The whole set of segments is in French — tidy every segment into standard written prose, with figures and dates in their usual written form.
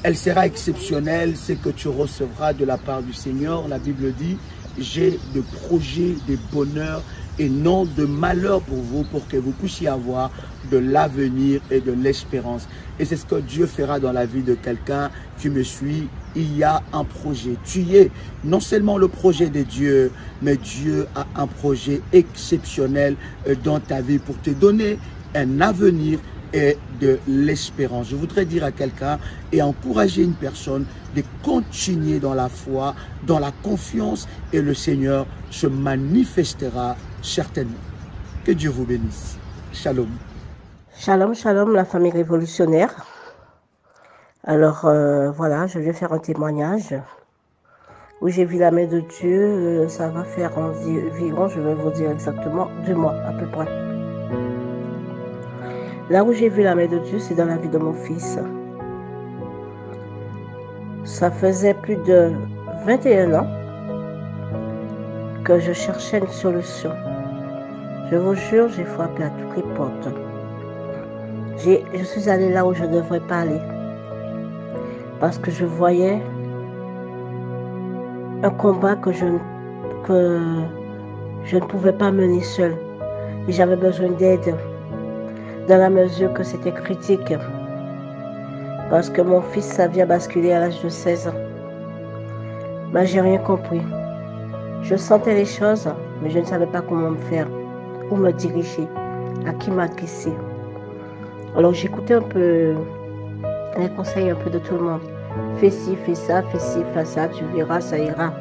Elle sera exceptionnelle, c'est que tu recevras de la part du Seigneur. La Bible dit, j'ai des projets, des bonheurs et non de malheur pour vous, pour que vous puissiez avoir de l'avenir et de l'espérance. Et c'est ce que Dieu fera dans la vie de quelqu'un qui me suit. Il y a un projet. Tu es non seulement le projet de Dieu, mais Dieu a un projet exceptionnel dans ta vie pour te donner un avenir et de l'espérance. Je voudrais dire à quelqu'un et encourager une personne de continuer dans la foi, dans la confiance, et le Seigneur se manifestera certainement. Que Dieu vous bénisse. Shalom. Shalom, shalom, la famille révolutionnaire. Alors, voilà, je vais faire un témoignage où j'ai vu la main de Dieu. Ça va faire environ, je vais vous dire exactement, 2 mois à peu près. Là où j'ai vu la main de Dieu, c'est dans la vie de mon fils. Ça faisait plus de 21 ans que je cherchais une solution. Je vous jure, j'ai frappé à toutes les portes. Je suis allée là où je ne devrais pas aller. Parce que je voyais un combat que je ne pouvais pas mener seule. Et j'avais besoin d'aide dans la mesure que c'était critique. Parce que mon fils, ça vient basculer à l'âge de 16 ans. Mais j'ai rien compris. Je sentais les choses, mais je ne savais pas comment me faire, où me diriger, à qui m'adresser. Alors j'écoutais un peu les conseils un peu de tout le monde. Fais ci, fais ça, tu verras, ça ira.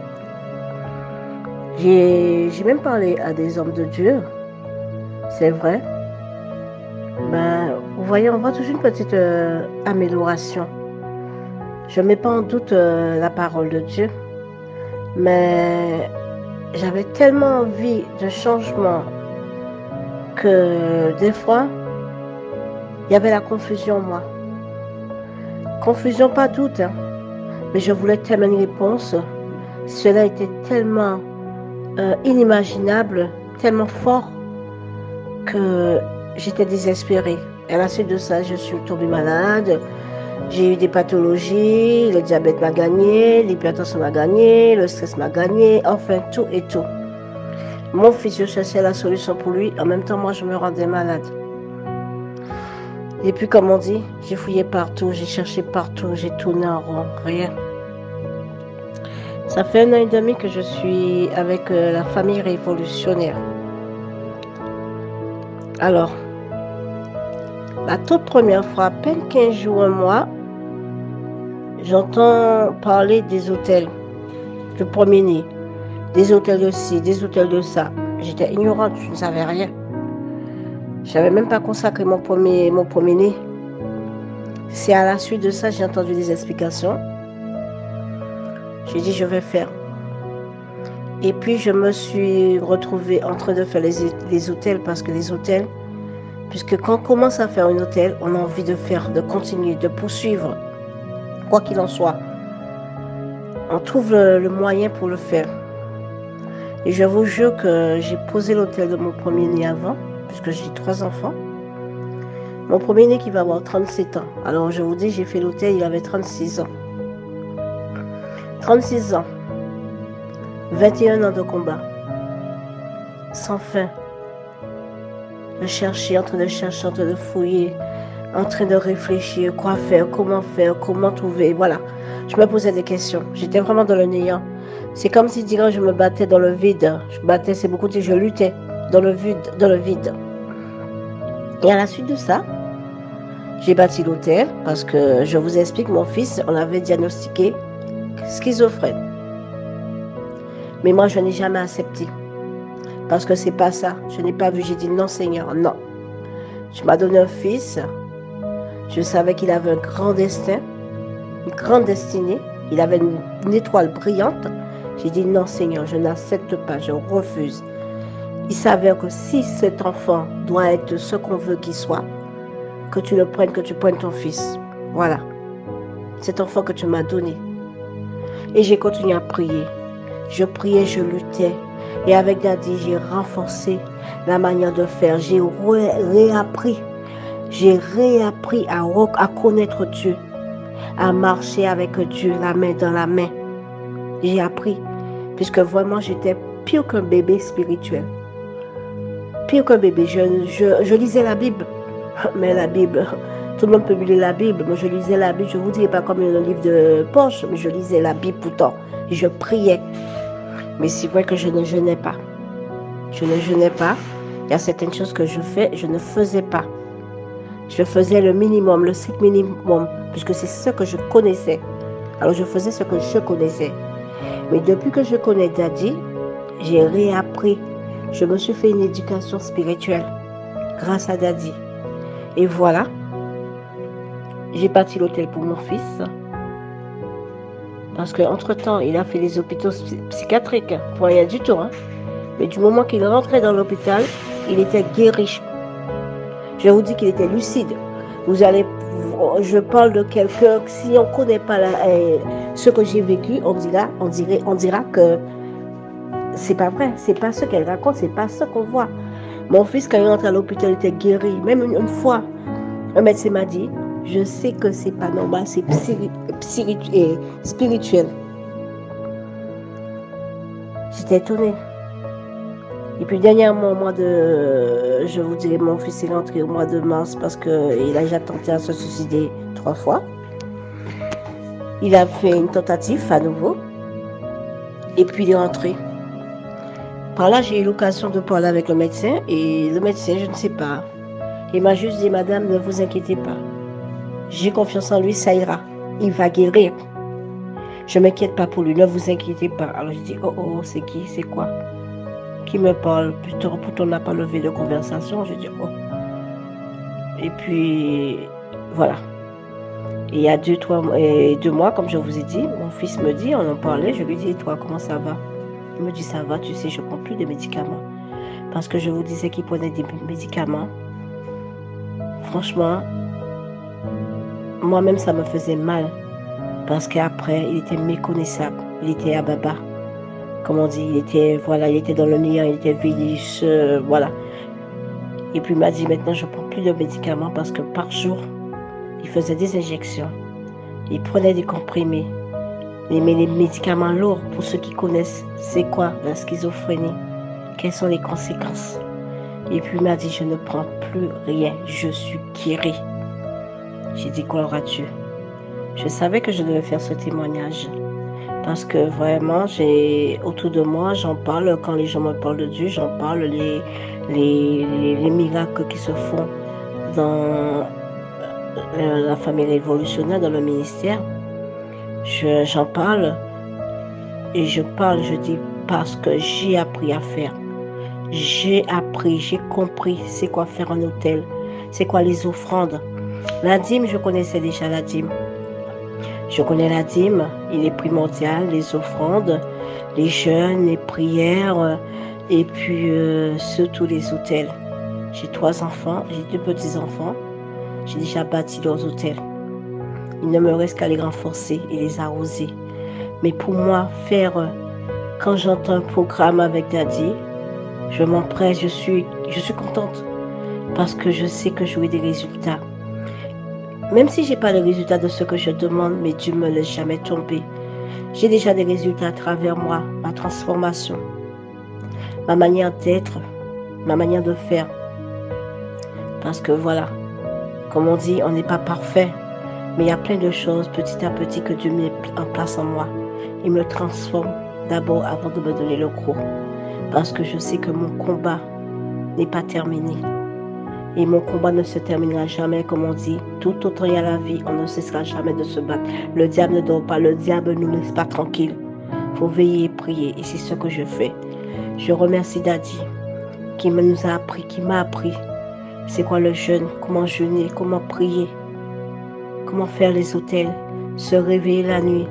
J'ai même parlé à des hommes de Dieu, c'est vrai. Ben, vous voyez, on voit toujours une petite amélioration. Je ne mets pas en doute la parole de Dieu, mais j'avais tellement envie de changement que des fois, il y avait la confusion en moi. Confusion, pas doute, hein, mais je voulais tellement une réponse. Cela était tellement inimaginable, tellement fort que j'étais désespérée. Et à la suite de ça, je suis tombée malade. J'ai eu des pathologies, le diabète m'a gagné, l'hypertension m'a gagné, le stress m'a gagné, enfin tout et tout. Mon fils, je cherchais la solution pour lui. En même temps, moi, je me rendais malade. Et puis, comme on dit, j'ai fouillé partout, j'ai cherché partout, j'ai tourné en rond, rien. Ça fait 1 an et demi que je suis avec la famille révolutionnaire. Alors, la toute première fois, à peine 15 jours, 1 mois, j'entends parler des hôtels de premier-né, des hôtels de ci, des hôtels de ça. J'étais ignorante, je ne savais rien. Je n'avais même pas consacré mon premier-né. C'est à la suite de ça, j'ai entendu des explications. J'ai dit, je vais faire. Et puis, je me suis retrouvée en train de faire les hôtels, parce que les hôtels, puisque quand on commence à faire un hôtel, on a envie de faire, de continuer, de poursuivre, quoi qu'il en soit. On trouve le moyen pour le faire. Et je vous jure que j'ai posé l'hôtel de mon premier-né avant, puisque j'ai 3 enfants. Mon premier-né qui va avoir 37 ans. Alors, je vous dis, j'ai fait l'hôtel, il avait 36 ans. 36 ans. 21 ans de combat. Sans fin. De chercher, en train de fouiller, en train de réfléchir, quoi faire, comment trouver. Voilà. Je me posais des questions. J'étais vraiment dans le néant. C'est comme si, dirais, je me battais dans le vide. Je battais, c'est beaucoup dit, je luttais dans le vide. Et à la suite de ça, j'ai bâti l'hôtel parce que, je vous explique, mon fils, on avait diagnostiqué schizophrène. Mais moi, je n'ai jamais accepté. Parce que c'est pas ça. Je n'ai pas vu, j'ai dit non, Seigneur, non. Tu m'as donné un fils. Je savais qu'il avait un grand destin, une grande destinée. Il avait une étoile brillante. J'ai dit non, Seigneur, je n'accepte pas, je refuse. Il s'avère que si cet enfant doit être ce qu'on veut qu'il soit, que tu le prennes, que tu prennes ton fils. Voilà. Cet enfant que tu m'as donné. Et j'ai continué à prier. Je priais, je luttais. Et avec Daddy, j'ai renforcé la manière de faire. J'ai réappris à connaître Dieu. à marcher avec Dieu, la main dans la main. J'ai appris, puisque vraiment j'étais pire qu'un bébé spirituel. Pire qu'un bébé. Je lisais la Bible, mais la Bible, tout le monde peut lire la Bible. Moi, je lisais la Bible, je ne vous dirais pas comme un livre de poche, mais je lisais la Bible pourtant. Et je priais. Mais c'est vrai que je ne jeûnais pas. Je ne jeûnais pas. Il y a certaines choses que je ne faisais pas. Je faisais le minimum, le strict minimum, puisque c'est ce que je connaissais. Alors je faisais ce que je connaissais. Mais depuis que je connais Daddy, j'ai réappris. Je me suis fait une éducation spirituelle grâce à Daddy. Et voilà, j'ai bâti l'hôtel pour mon fils. Parce qu'entre-temps, il a fait les hôpitaux psychiatriques, pour rien du tout. Hein. Mais du moment qu'il rentrait dans l'hôpital, il était guéri. Je vous dis qu'il était lucide. Je parle de quelqu'un, si on ne connaît pas ce que j'ai vécu, on dira que c'est pas vrai. C'est pas ce qu'elle raconte, c'est pas ce qu'on voit. Mon fils, quand il rentre à l'hôpital, il était guéri. Même une fois, un médecin m'a dit, je sais que c'est pas normal, c'est spirituel. J'étais étonnée. Et puis dernièrement, je vous dirais, mon fils est rentré au mois de mars parce qu'il a déjà tenté à se suicider 3 fois. Il a fait une tentative à nouveau. Et puis il est rentré. Par là, j'ai eu l'occasion de parler avec le médecin. Et le médecin, je ne sais pas. Il m'a juste dit, madame, ne vous inquiétez pas. J'ai confiance en lui, ça ira. Il va guérir. Je ne m'inquiète pas pour lui, ne vous inquiétez pas. Alors je dis, oh, c'est qui, c'est quoi? Qui me parle, plutôt on n'a pas levé de conversation, je dis oh. Et puis voilà. Et il y a 2 mois, comme je vous ai dit, mon fils me dit, on en parlait, je lui dis, et toi, comment ça va? Il me dit, ça va, tu sais, je ne prends plus de médicaments. Parce que je vous disais qu'il prenait des médicaments. Franchement, moi-même, ça me faisait mal. Parce qu'après, il était méconnaissable. Il était à baba. Comme on dit, il était dans le néant, il était vieilliche, voilà. Et puis il m'a dit, maintenant je ne prends plus de médicaments parce que par jour, il faisait des injections. Il prenait des comprimés. Mais les médicaments lourds, pour ceux qui connaissent, c'est quoi la schizophrénie? Quelles sont les conséquences? Et puis il m'a dit, je ne prends plus rien, je suis guéri. J'ai dit, gloire à Dieu. Je savais que je devais faire ce témoignage. Parce que vraiment, autour de moi, j'en parle. Quand les gens me parlent de Dieu, j'en parle. Les miracles qui se font dans la famille révolutionnaire, dans le ministère. J'en parle. Et je dis parce que j'ai appris à faire. J'ai appris, j'ai compris c'est quoi faire un hôtel. C'est quoi les offrandes. La dîme, je connaissais déjà la dîme. Je connais la dîme, il est primordial, les offrandes, les jeûnes, les prières, et puis surtout les hôtels. J'ai 3 enfants, j'ai 2 petits-enfants, j'ai déjà bâti leurs hôtels. Il ne me reste qu'à les renforcer et les arroser. Mais pour moi, quand j'entends un programme avec Daddy, je m'empresse, je suis contente, parce que je sais que j'aurai des résultats. Même si je n'ai pas le résultat de ce que je demande, mais Dieu ne me laisse jamais tomber. J'ai déjà des résultats à travers moi, ma transformation, ma manière d'être, ma manière de faire. Parce que voilà, comme on dit, on n'est pas parfait, mais il y a plein de choses petit à petit que Dieu met en place en moi. Il me transforme d'abord avant de me donner le gros. Parce que je sais que mon combat n'est pas terminé. Et mon combat ne se terminera jamais, comme on dit. Tout autant il y a la vie, on ne cessera jamais de se battre. Le diable ne dort pas, le diable ne nous laisse pas tranquilles. Il faut veiller et prier, et c'est ce que je fais. Je remercie Daddy, qui m'a appris c'est quoi le jeûne, comment jeûner, comment prier, comment faire les hôtels, se réveiller la nuit,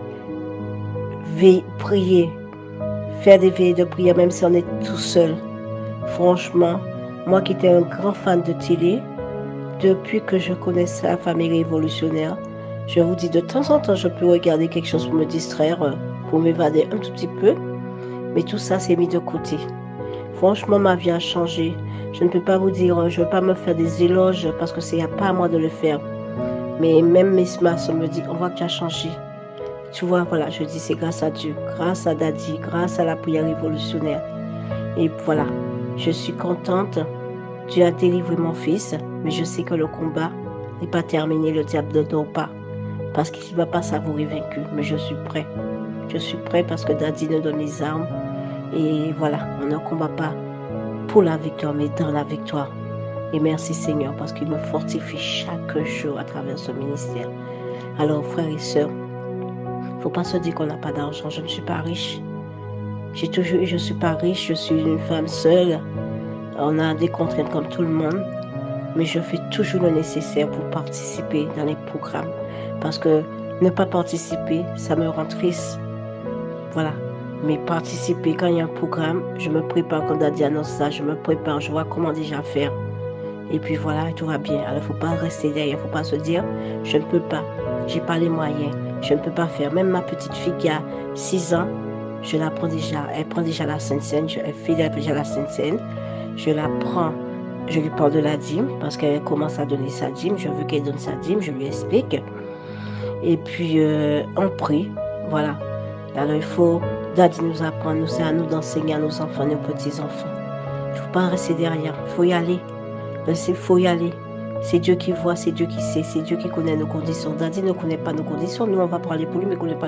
prier, faire des veillées de prière, même si on est tout seul. Franchement, moi qui étais un grand fan de télé, depuis que je connaissais la famille révolutionnaire, je vous dis, de temps en temps, je peux regarder quelque chose pour me distraire, pour m'évader un tout petit peu, mais tout ça, c'est mis de côté. Franchement, ma vie a changé. Je ne peux pas vous dire, je ne veux pas me faire des éloges parce que ce n'est pas à moi de le faire. Mais même ma soeur me dit, on voit que tu as changé. Tu vois, voilà, je dis, c'est grâce à Dieu, grâce à Daddy, grâce à la prière révolutionnaire. Et voilà, je suis contente. Dieu a délivré mon fils, mais je sais que le combat n'est pas terminé, le diable ne dort pas. Parce qu'il ne va pas savourer vaincu, mais je suis prêt. Je suis prêt parce que Daddy nous donne les armes. Et voilà, on ne combat pas pour la victoire, mais dans la victoire. Et merci Seigneur, parce qu'il me fortifie chaque jour à travers ce ministère. Alors frères et sœurs, il ne faut pas se dire qu'on n'a pas d'argent. Je ne suis pas riche. J'ai toujours eu, je ne suis pas riche, je suis une femme seule. On a des contraintes comme tout le monde. Mais je fais toujours le nécessaire pour participer dans les programmes. Parce que ne pas participer, ça me rend triste. Voilà. Mais participer, quand il y a un programme, je me prépare, quand Daddy annonce ça, je me prépare, je vois comment déjà faire. Et puis voilà, tout va bien. Alors il ne faut pas rester derrière, il ne faut pas se dire, je ne peux pas, j'ai pas les moyens, je ne peux pas faire. Même ma petite fille qui a 6 ans, je la prends déjà, elle prend déjà la Sainte Seine, elle fait déjà la Sainte Seine. Je la prends, je lui parle de la dîme, parce qu'elle commence à donner sa dîme, je veux qu'elle donne sa dîme, je lui explique. Et puis on prie, voilà. Alors il faut, Daddy nous apprend, c'est à nous d'enseigner à nos enfants, nos petits-enfants. Il ne faut pas rester derrière, il faut y aller. Il faut y aller. C'est Dieu qui voit, c'est Dieu qui sait, c'est Dieu qui connaît nos conditions. Daddy ne connaît pas nos conditions. Nous, on va parler pour lui, mais il ne connaît pas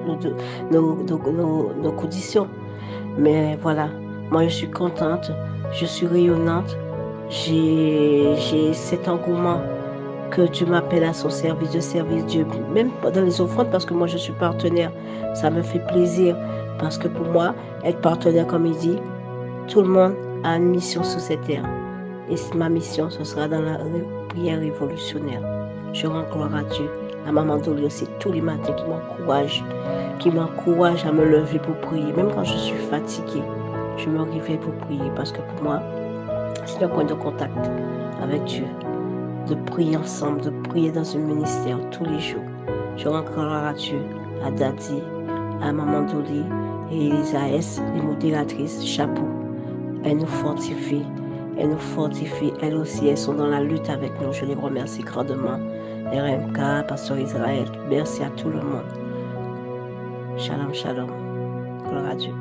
nos conditions. Mais voilà, moi, je suis contente, je suis rayonnante. J'ai cet engouement que Dieu m'appelle à son service, de service Dieu. Même dans les offrandes, parce que moi, je suis partenaire. Ça me fait plaisir. Parce que pour moi, être partenaire, comme il dit, tout le monde a une mission sur cette terre. Et ma mission, ce sera dans la prière révolutionnaire. Je rends gloire à Dieu, à Maman Dolly aussi, tous les matins qui m'encourage à me lever pour prier. Même quand je suis fatiguée, je me réveille pour prier. Parce que pour moi, c'est un point de contact avec Dieu. De prier ensemble, de prier dans un ministère tous les jours. Je rends gloire à Dieu, à Daddy, à Maman Dolly et Elisaès, les modératrices, chapeau. Elles nous fortifient. Elles nous fortifient, elles aussi, elles sont dans la lutte avec nous. Je les remercie grandement. RMK, Pasteur Israël, merci à tout le monde. Shalom, shalom. Gloire à Dieu.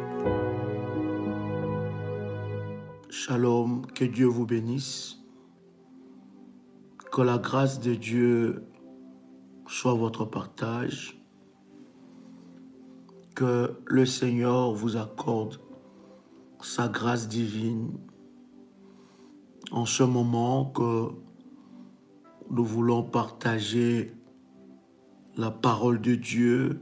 Shalom, que Dieu vous bénisse. Que la grâce de Dieu soit votre partage. Que le Seigneur vous accorde sa grâce divine en ce moment que nous voulons partager la parole de Dieu.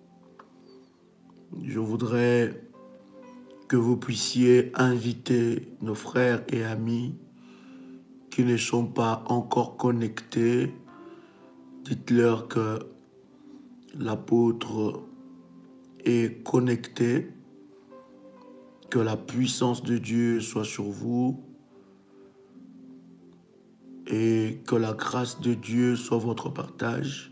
Je voudrais que vous puissiez inviter nos frères et amis qui ne sont pas encore connectés. Dites-leur que l'apôtre est connecté, que la puissance de Dieu soit sur vous et que la grâce de Dieu soit votre partage.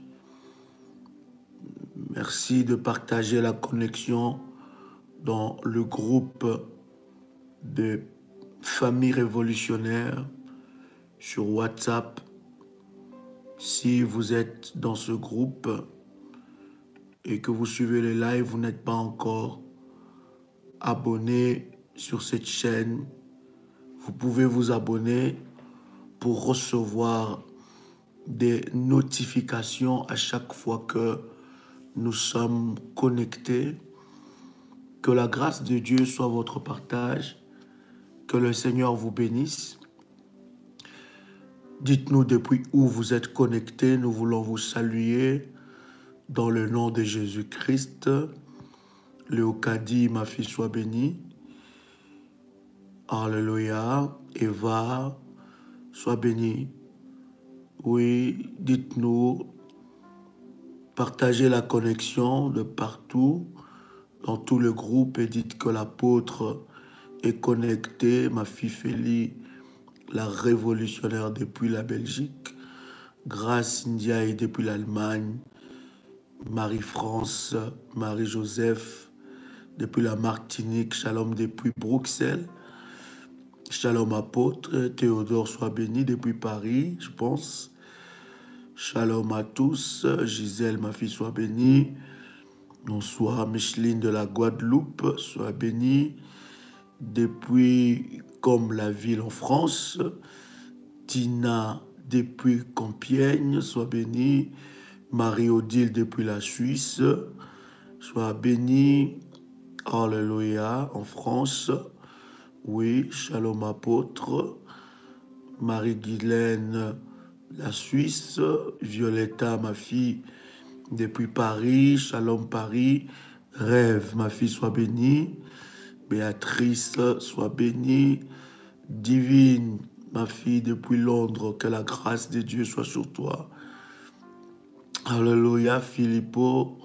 Merci de partager la connexion dans le groupe de famille révolutionnaire sur WhatsApp. Si vous êtes dans ce groupe et que vous suivez les lives, vous n'êtes pas encore abonné sur cette chaîne, vous pouvez vous abonner pour recevoir des notifications à chaque fois que nous sommes connectés. Que la grâce de Dieu soit votre partage. Que le Seigneur vous bénisse. Dites-nous depuis où vous êtes connectés. Nous voulons vous saluer dans le nom de Jésus-Christ. Léocadie, ma fille, soit bénie. Alléluia. Eva, sois bénie. Oui, dites-nous, partagez la connexion de partout, dans tout le groupe, et dites que l'apôtre est connecté. Ma fille Félie, la révolutionnaire depuis la Belgique. Grâce Ndiaye depuis l'Allemagne. Marie-France, Marie-Joseph depuis la Martinique. Shalom depuis Bruxelles. Shalom apôtre. Théodore soit béni depuis Paris, je pense. Shalom à tous. Gisèle, ma fille, sois bénie. Bonsoir, Micheline de la Guadeloupe, sois bénie. Depuis Comme la ville en France. Tina depuis Compiègne, sois bénie. Marie-Odile depuis la Suisse, sois bénie. Alléluia, en France. Oui, shalom apôtre. Marie-Guylaine, la Suisse. Violetta, ma fille, depuis Paris. Shalom Paris. Rêve, ma fille, sois bénie. Béatrice, sois bénie. Divine, ma fille, depuis Londres, que la grâce de Dieu soit sur toi. Alléluia, Philippot,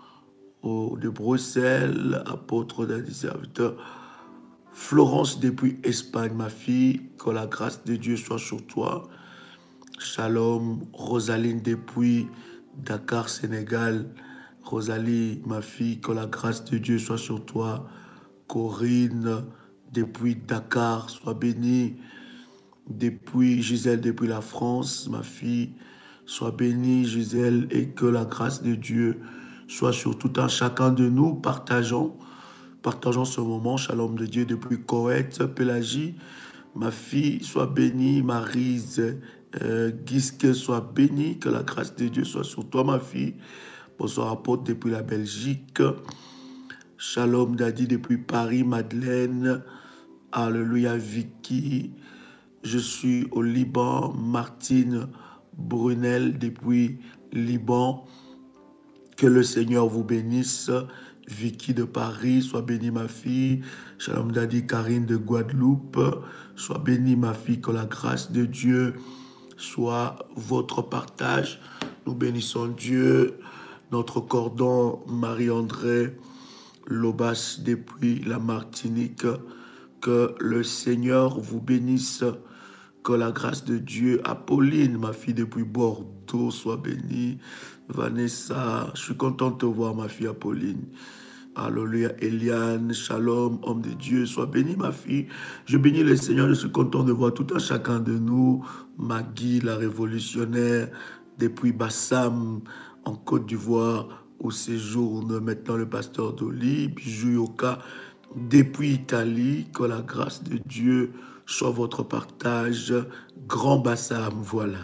de Bruxelles, apôtre d'un serviteur. Florence, depuis Espagne, ma fille, que la grâce de Dieu soit sur toi. Shalom, Rosaline, depuis Dakar, Sénégal. Rosalie, ma fille, que la grâce de Dieu soit sur toi. Corinne, depuis Dakar, sois bénie. Depuis Gisèle, depuis la France, ma fille, sois bénie, Gisèle, et que la grâce de Dieu soit sur tout un chacun de nous. Partageons ce moment. Shalom de Dieu depuis Koweït, Pélagie, ma fille, sois bénie. Maryse, Guisque, sois bénie. Que la grâce de Dieu soit sur toi, ma fille. Bonsoir, apôtre, depuis la Belgique. Shalom, Daddy, depuis Paris. Madeleine, alléluia, Vicky. Je suis au Liban. Martine Brunel, depuis Liban. Que le Seigneur vous bénisse. Vicky de Paris, sois bénie ma fille. Shalom Daddy, Karine de Guadeloupe, sois bénie ma fille, que la grâce de Dieu soit votre partage. Nous bénissons Dieu, notre cordon Marie-André Lobas depuis la Martinique. Que le Seigneur vous bénisse. Que la grâce de Dieu, Apolline, ma fille depuis Bordeaux, soit bénie. Vanessa, je suis content de te voir, ma fille Apolline. Alléluia, Eliane, shalom, homme de Dieu, sois bénie, ma fille. Je bénis le Seigneur, je suis content de voir tout un chacun de nous. Maggie, la révolutionnaire, depuis Bassam, en Côte d'Ivoire, au séjourne maintenant le pasteur d'Oli, Bijou Yoka, depuis Italie, que la grâce de Dieu soit votre partage. Grand Bassam, voilà.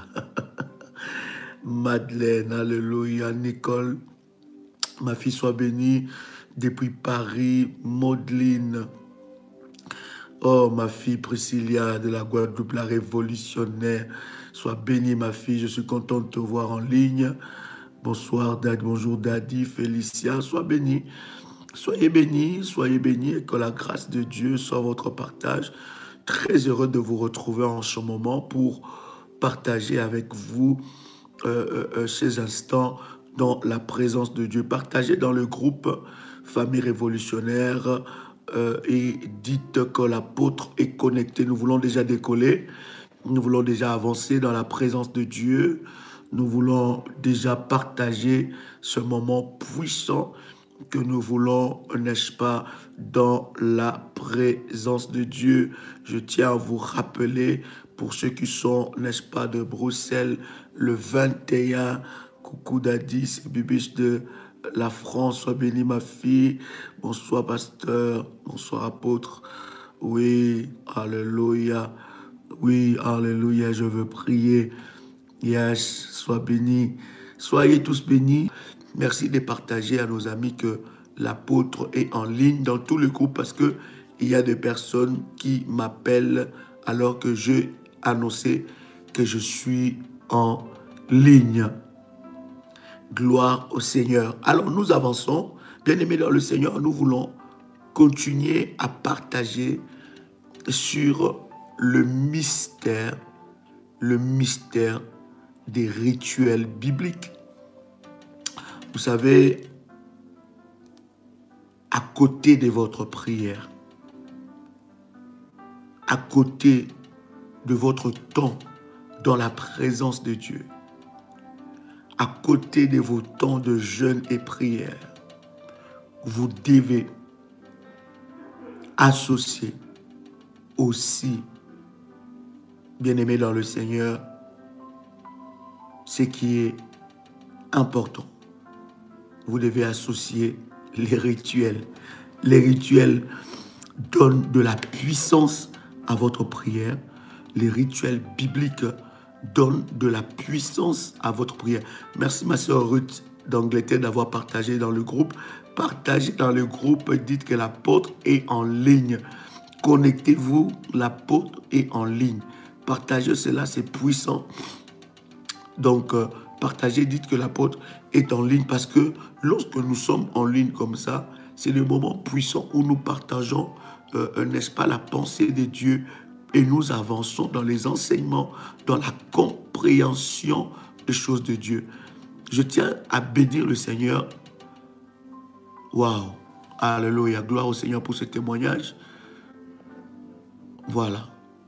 Madeleine, alléluia. Nicole, ma fille, soit bénie. Depuis Paris, Maudeline. Oh, ma fille Priscilla de la Guadeloupe, la révolutionnaire. Sois bénie, ma fille. Je suis content de te voir en ligne. Bonsoir, Daddy. Bonjour, Daddy. Félicia, sois bénie. Soyez bénis et que la grâce de Dieu soit votre partage. Très heureux de vous retrouver en ce moment pour partager avec vous ces instants dans la présence de Dieu. Partagez dans le groupe Famille Révolutionnaire et dites que l'apôtre est connecté. Nous voulons déjà décoller, nous voulons déjà avancer dans la présence de Dieu. Nous voulons déjà partager ce moment puissant que nous voulons, n'est-ce pas, dans la présence de Dieu. Je tiens à vous rappeler, pour ceux qui sont, n'est-ce pas, de Bruxelles, le 21, coucou Daddy, c'est Bibiche de la France, sois bénie ma fille. Bonsoir pasteur, bonsoir apôtre. Oui, alléluia. Oui, alléluia, je veux prier. Yes, sois béni. Soyez tous bénis. Merci de partager à nos amis que l'apôtre est en ligne dans tout le groupe parce qu'il y a des personnes qui m'appellent alors que j'ai annoncé que je suis en ligne. Gloire au Seigneur. Alors nous avançons. Bien-aimés dans le Seigneur, nous voulons continuer à partager sur le mystère des rituels bibliques. Vous savez, à côté de votre prière, à côté de votre temps dans la présence de Dieu, à côté de vos temps de jeûne et prière, vous devez associer aussi, bien-aimés dans le Seigneur, ce qui est important. Vous devez associer les rituels. Les rituels donnent de la puissance à votre prière. Les rituels bibliques donnent de la puissance à votre prière. Merci ma sœur Ruth d'Angleterre d'avoir partagé dans le groupe. Partagez dans le groupe, dites que l'apôtre est en ligne. Connectez-vous, l'apôtre est en ligne. Partagez cela, c'est puissant. Donc, partagez, dites que l'apôtre est en ligne parce que lorsque nous sommes en ligne comme ça, c'est le moment puissant où nous partageons, n'est-ce pas, la pensée de Dieu et nous avançons dans les enseignements, dans la compréhension des choses de Dieu. Je tiens à bénir le Seigneur. Waouh! Alléluia! Gloire au Seigneur pour ce témoignage. Voilà.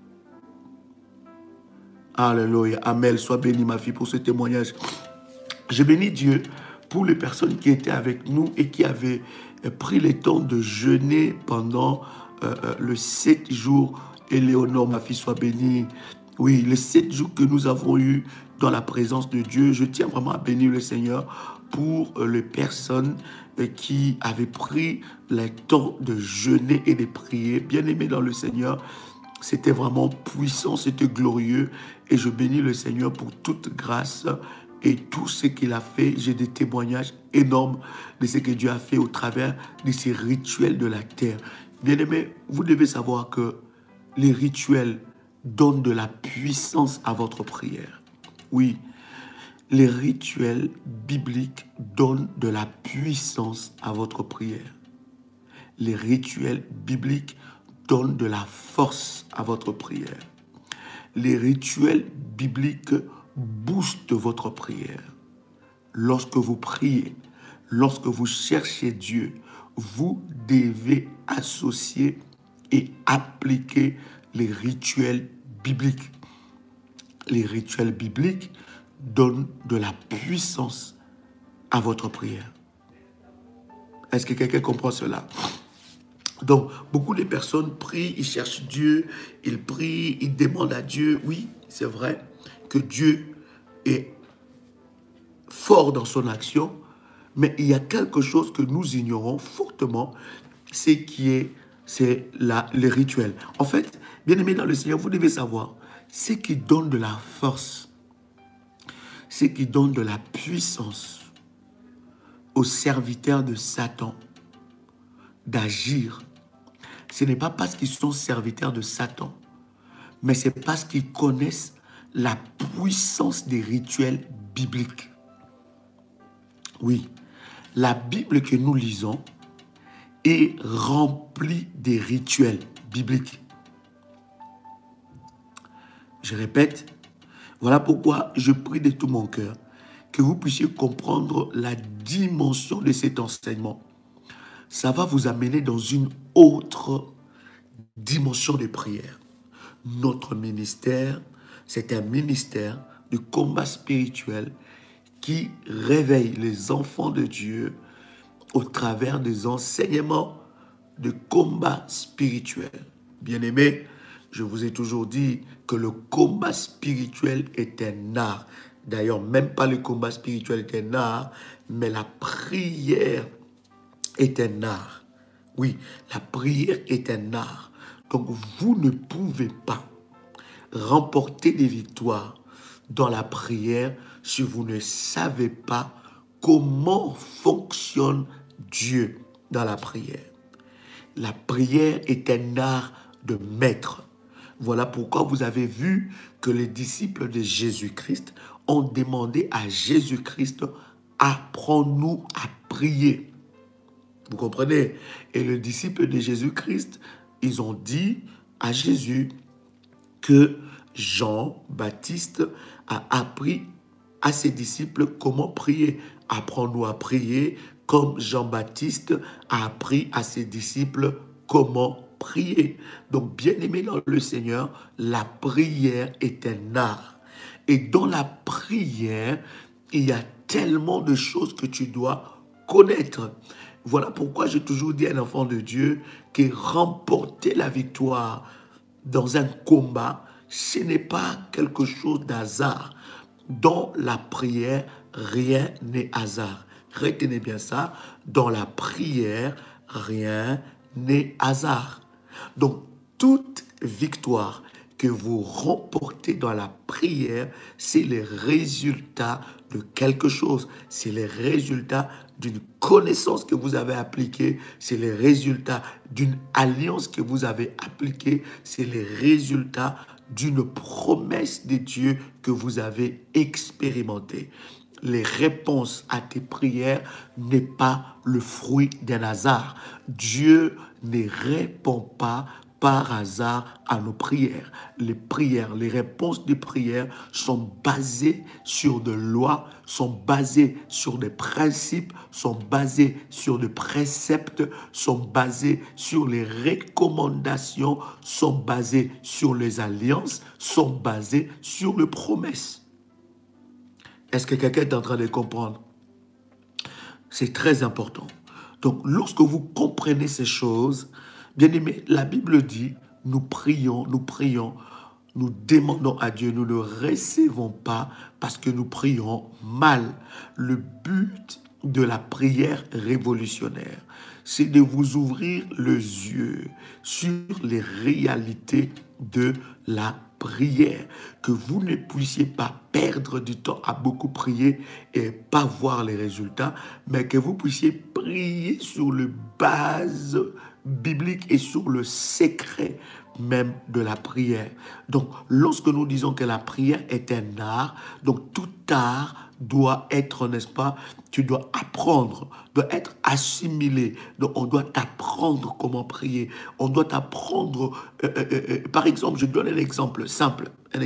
Alléluia. Amen. Sois bénie, ma fille, pour ce témoignage. Je bénis Dieu pour les personnes qui étaient avec nous et qui avaient pris le temps de jeûner pendant le 7 jours. Éléonore, ma fille, soit bénie. Oui, les 7 jours que nous avons eus dans la présence de Dieu, je tiens vraiment à bénir le Seigneur pour les personnes qui avaient pris le temps de jeûner et de prier. Bien-aimés dans le Seigneur, c'était vraiment puissant, c'était glorieux. Et je bénis le Seigneur pour toute grâce et tout ce qu'il a fait. J'ai des témoignages énormes de ce que Dieu a fait au travers de ces rituels de la terre. Bien-aimés, vous devez savoir que les rituels donnent de la puissance à votre prière. Oui, les rituels bibliques donnent de la puissance à votre prière. Les rituels bibliques donnent de la force à votre prière. Les rituels bibliques boostent votre prière. Lorsque vous priez, lorsque vous cherchez Dieu, vous devez associer et appliquer les rituels bibliques. Les rituels bibliques donnent de la puissance à votre prière. Est-ce que quelqu'un comprend cela? Donc, beaucoup de personnes prient, ils cherchent Dieu, ils prient, ils demandent à Dieu. Oui, c'est vrai que Dieu est fort dans son action, mais il y a quelque chose que nous ignorons fortement, c'est les rituels. En fait, bien-aimés dans le Seigneur, vous devez savoir, ce qui donne de la force, ce qui donne de la puissance aux serviteurs de Satan d'agir, ce n'est pas parce qu'ils sont serviteurs de Satan, mais c'est parce qu'ils connaissent la puissance des rituels bibliques. Oui, la Bible que nous lisons est remplie des rituels bibliques. Je répète, voilà pourquoi je prie de tout mon cœur que vous puissiez comprendre la dimension de cet enseignement. Ça va vous amener dans une autre dimension de prière. Notre ministère, c'est un ministère de combat spirituel qui réveille les enfants de Dieu au travers des enseignements de combat spirituel. Bien-aimés, je vous ai toujours dit que le combat spirituel est un art. D'ailleurs, même pas le combat spirituel est un art, mais la prière est un art. Oui, la prière est un art. Donc, vous ne pouvez pas remporter des victoires dans la prière si vous ne savez pas comment fonctionne Dieu dans la prière. La prière est un art de maître. Voilà pourquoi vous avez vu que les disciples de Jésus-Christ ont demandé à Jésus-Christ, apprends-nous à prier. Vous comprenez? Et les disciples de Jésus-Christ, ils ont dit à Jésus que Jean-Baptiste a appris à ses disciples comment prier. Apprends-nous à prier comme Jean-Baptiste a appris à ses disciples comment prier. Donc, bien-aimé dans le Seigneur, la prière est un art. Et dans la prière, il y a tellement de choses que tu dois connaître. Voilà pourquoi j'ai toujours dit à un enfant de Dieu que remporter la victoire dans un combat, ce n'est pas quelque chose d'hasard. Dans la prière, rien n'est hasard. Retenez bien ça. Dans la prière, rien n'est hasard. Donc, toute victoire que vous remportez dans la prière, c'est le résultat de quelque chose. C'est le résultat d'une connaissance que vous avez appliquée. C'est le résultat d'une alliance que vous avez appliquée. C'est le résultat d'une promesse de Dieu que vous avez expérimentée. Les réponses à tes prières n'est pas le fruit d'un hasard. Dieu ne répond pas par hasard à nos prières. Les prières, les réponses des prières sont basées sur des lois, sont basées sur des principes, sont basées sur des préceptes, sont basées sur les recommandations, sont basées sur les alliances, sont basées sur les promesses. Est-ce que quelqu'un est en train de comprendre? C'est très important. Donc, lorsque vous comprenez ces choses, bien aimé, la Bible dit, nous prions, nous demandons à Dieu, nous ne recevons pas parce que nous prions mal. Le but de la prière révolutionnaire, c'est de vous ouvrir les yeux sur les réalités de la prière, que vous ne puissiez pas perdre du temps à beaucoup prier et pas voir les résultats, mais que vous puissiez prier sur les bases bibliques et sur le secret même de la prière. Donc, lorsque nous disons que la prière est un art, donc tout art doit être, n'est-ce pas, tu dois apprendre, doit être assimilé. Donc, on doit t'apprendre comment prier. On doit t'apprendre, par exemple, je donne un exemple simple.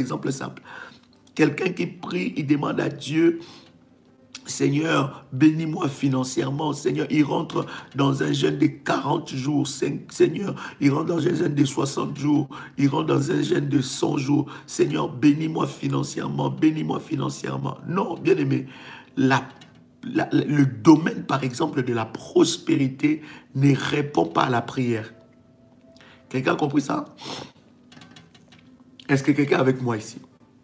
Quelqu'un qui prie, il demande à Dieu, Seigneur, bénis-moi financièrement. Seigneur, il rentre dans un jeûne de 40 jours. Seigneur, il rentre dans un jeûne de 60 jours. Il rentre dans un jeûne de 100 jours. Seigneur, bénis-moi financièrement. Bénis-moi financièrement. Non, bien aimé, le domaine, par exemple, de la prospérité ne répond pas à la prière. Quelqu'un a compris ça? Est-ce que quelqu'un est avec moi ici?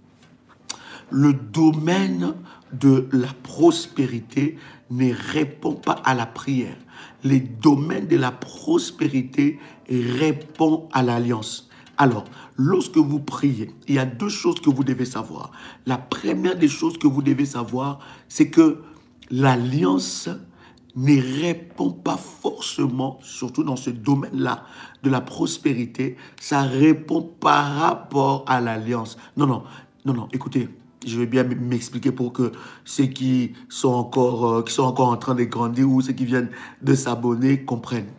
Le domaine de la prospérité ne répond pas à la prière. Le domaine de la prospérité répond à l'alliance. Alors, lorsque vous priez, il y a deux choses que vous devez savoir. La première des choses que vous devez savoir, c'est que l'alliance ne répond pas forcément, surtout dans ce domaine-là de la prospérité, ça répond par rapport à l'alliance. Non, écoutez, je vais bien m'expliquer pour que ceux qui sont encore en train de grandir ou ceux qui viennent de s'abonner comprennent.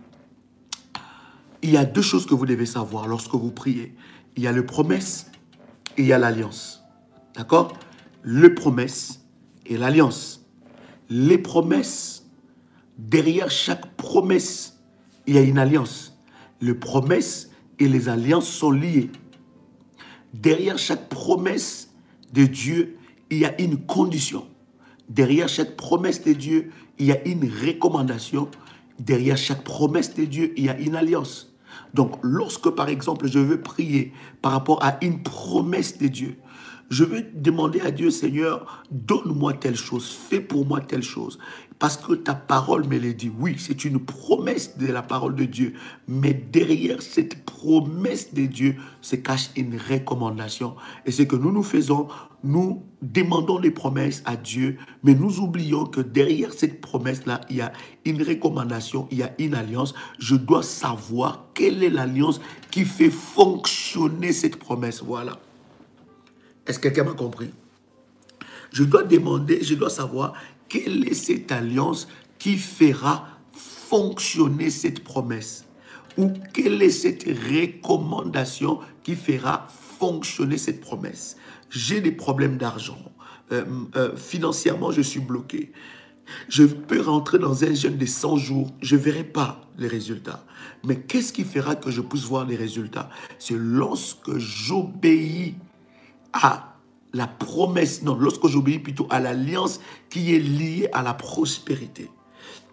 Il y a deux choses que vous devez savoir lorsque vous priez. Il y a les promesses et il y a l'alliance. D'accord? Les promesses et l'alliance. Les promesses, derrière chaque promesse, il y a une alliance. Les promesses et les alliances sont liées. Derrière chaque promesse de Dieu, il y a une condition. Derrière chaque promesse de Dieu, il y a une recommandation. Derrière chaque promesse de Dieu, il y a une alliance. Donc, lorsque, par exemple, je veux prier par rapport à une promesse de Dieu, je veux demander à Dieu, Seigneur, donne-moi telle chose, fais pour moi telle chose. Parce que ta parole me l'a dit. Oui, c'est une promesse de la parole de Dieu. Mais derrière cette promesse de Dieu se cache une recommandation. Et ce que nous faisons, nous demandons les promesses à Dieu, mais nous oublions que derrière cette promesse-là, il y a une recommandation, il y a une alliance. Je dois savoir quelle est l'alliance qui fait fonctionner cette promesse. Voilà. Est-ce que quelqu'un m'a compris? Je dois demander, je dois savoir quelle est cette alliance qui fera fonctionner cette promesse. Ou quelle est cette recommandation qui fera fonctionner cette promesse. J'ai des problèmes d'argent. Financièrement, je suis bloqué. Je peux rentrer dans un jeûne de 100 jours, je ne verrai pas les résultats. Mais qu'est-ce qui fera que je puisse voir les résultats? C'est lorsque j'obéis à la promesse, non, lorsque j'obéis plutôt à l'alliance qui est liée à la prospérité.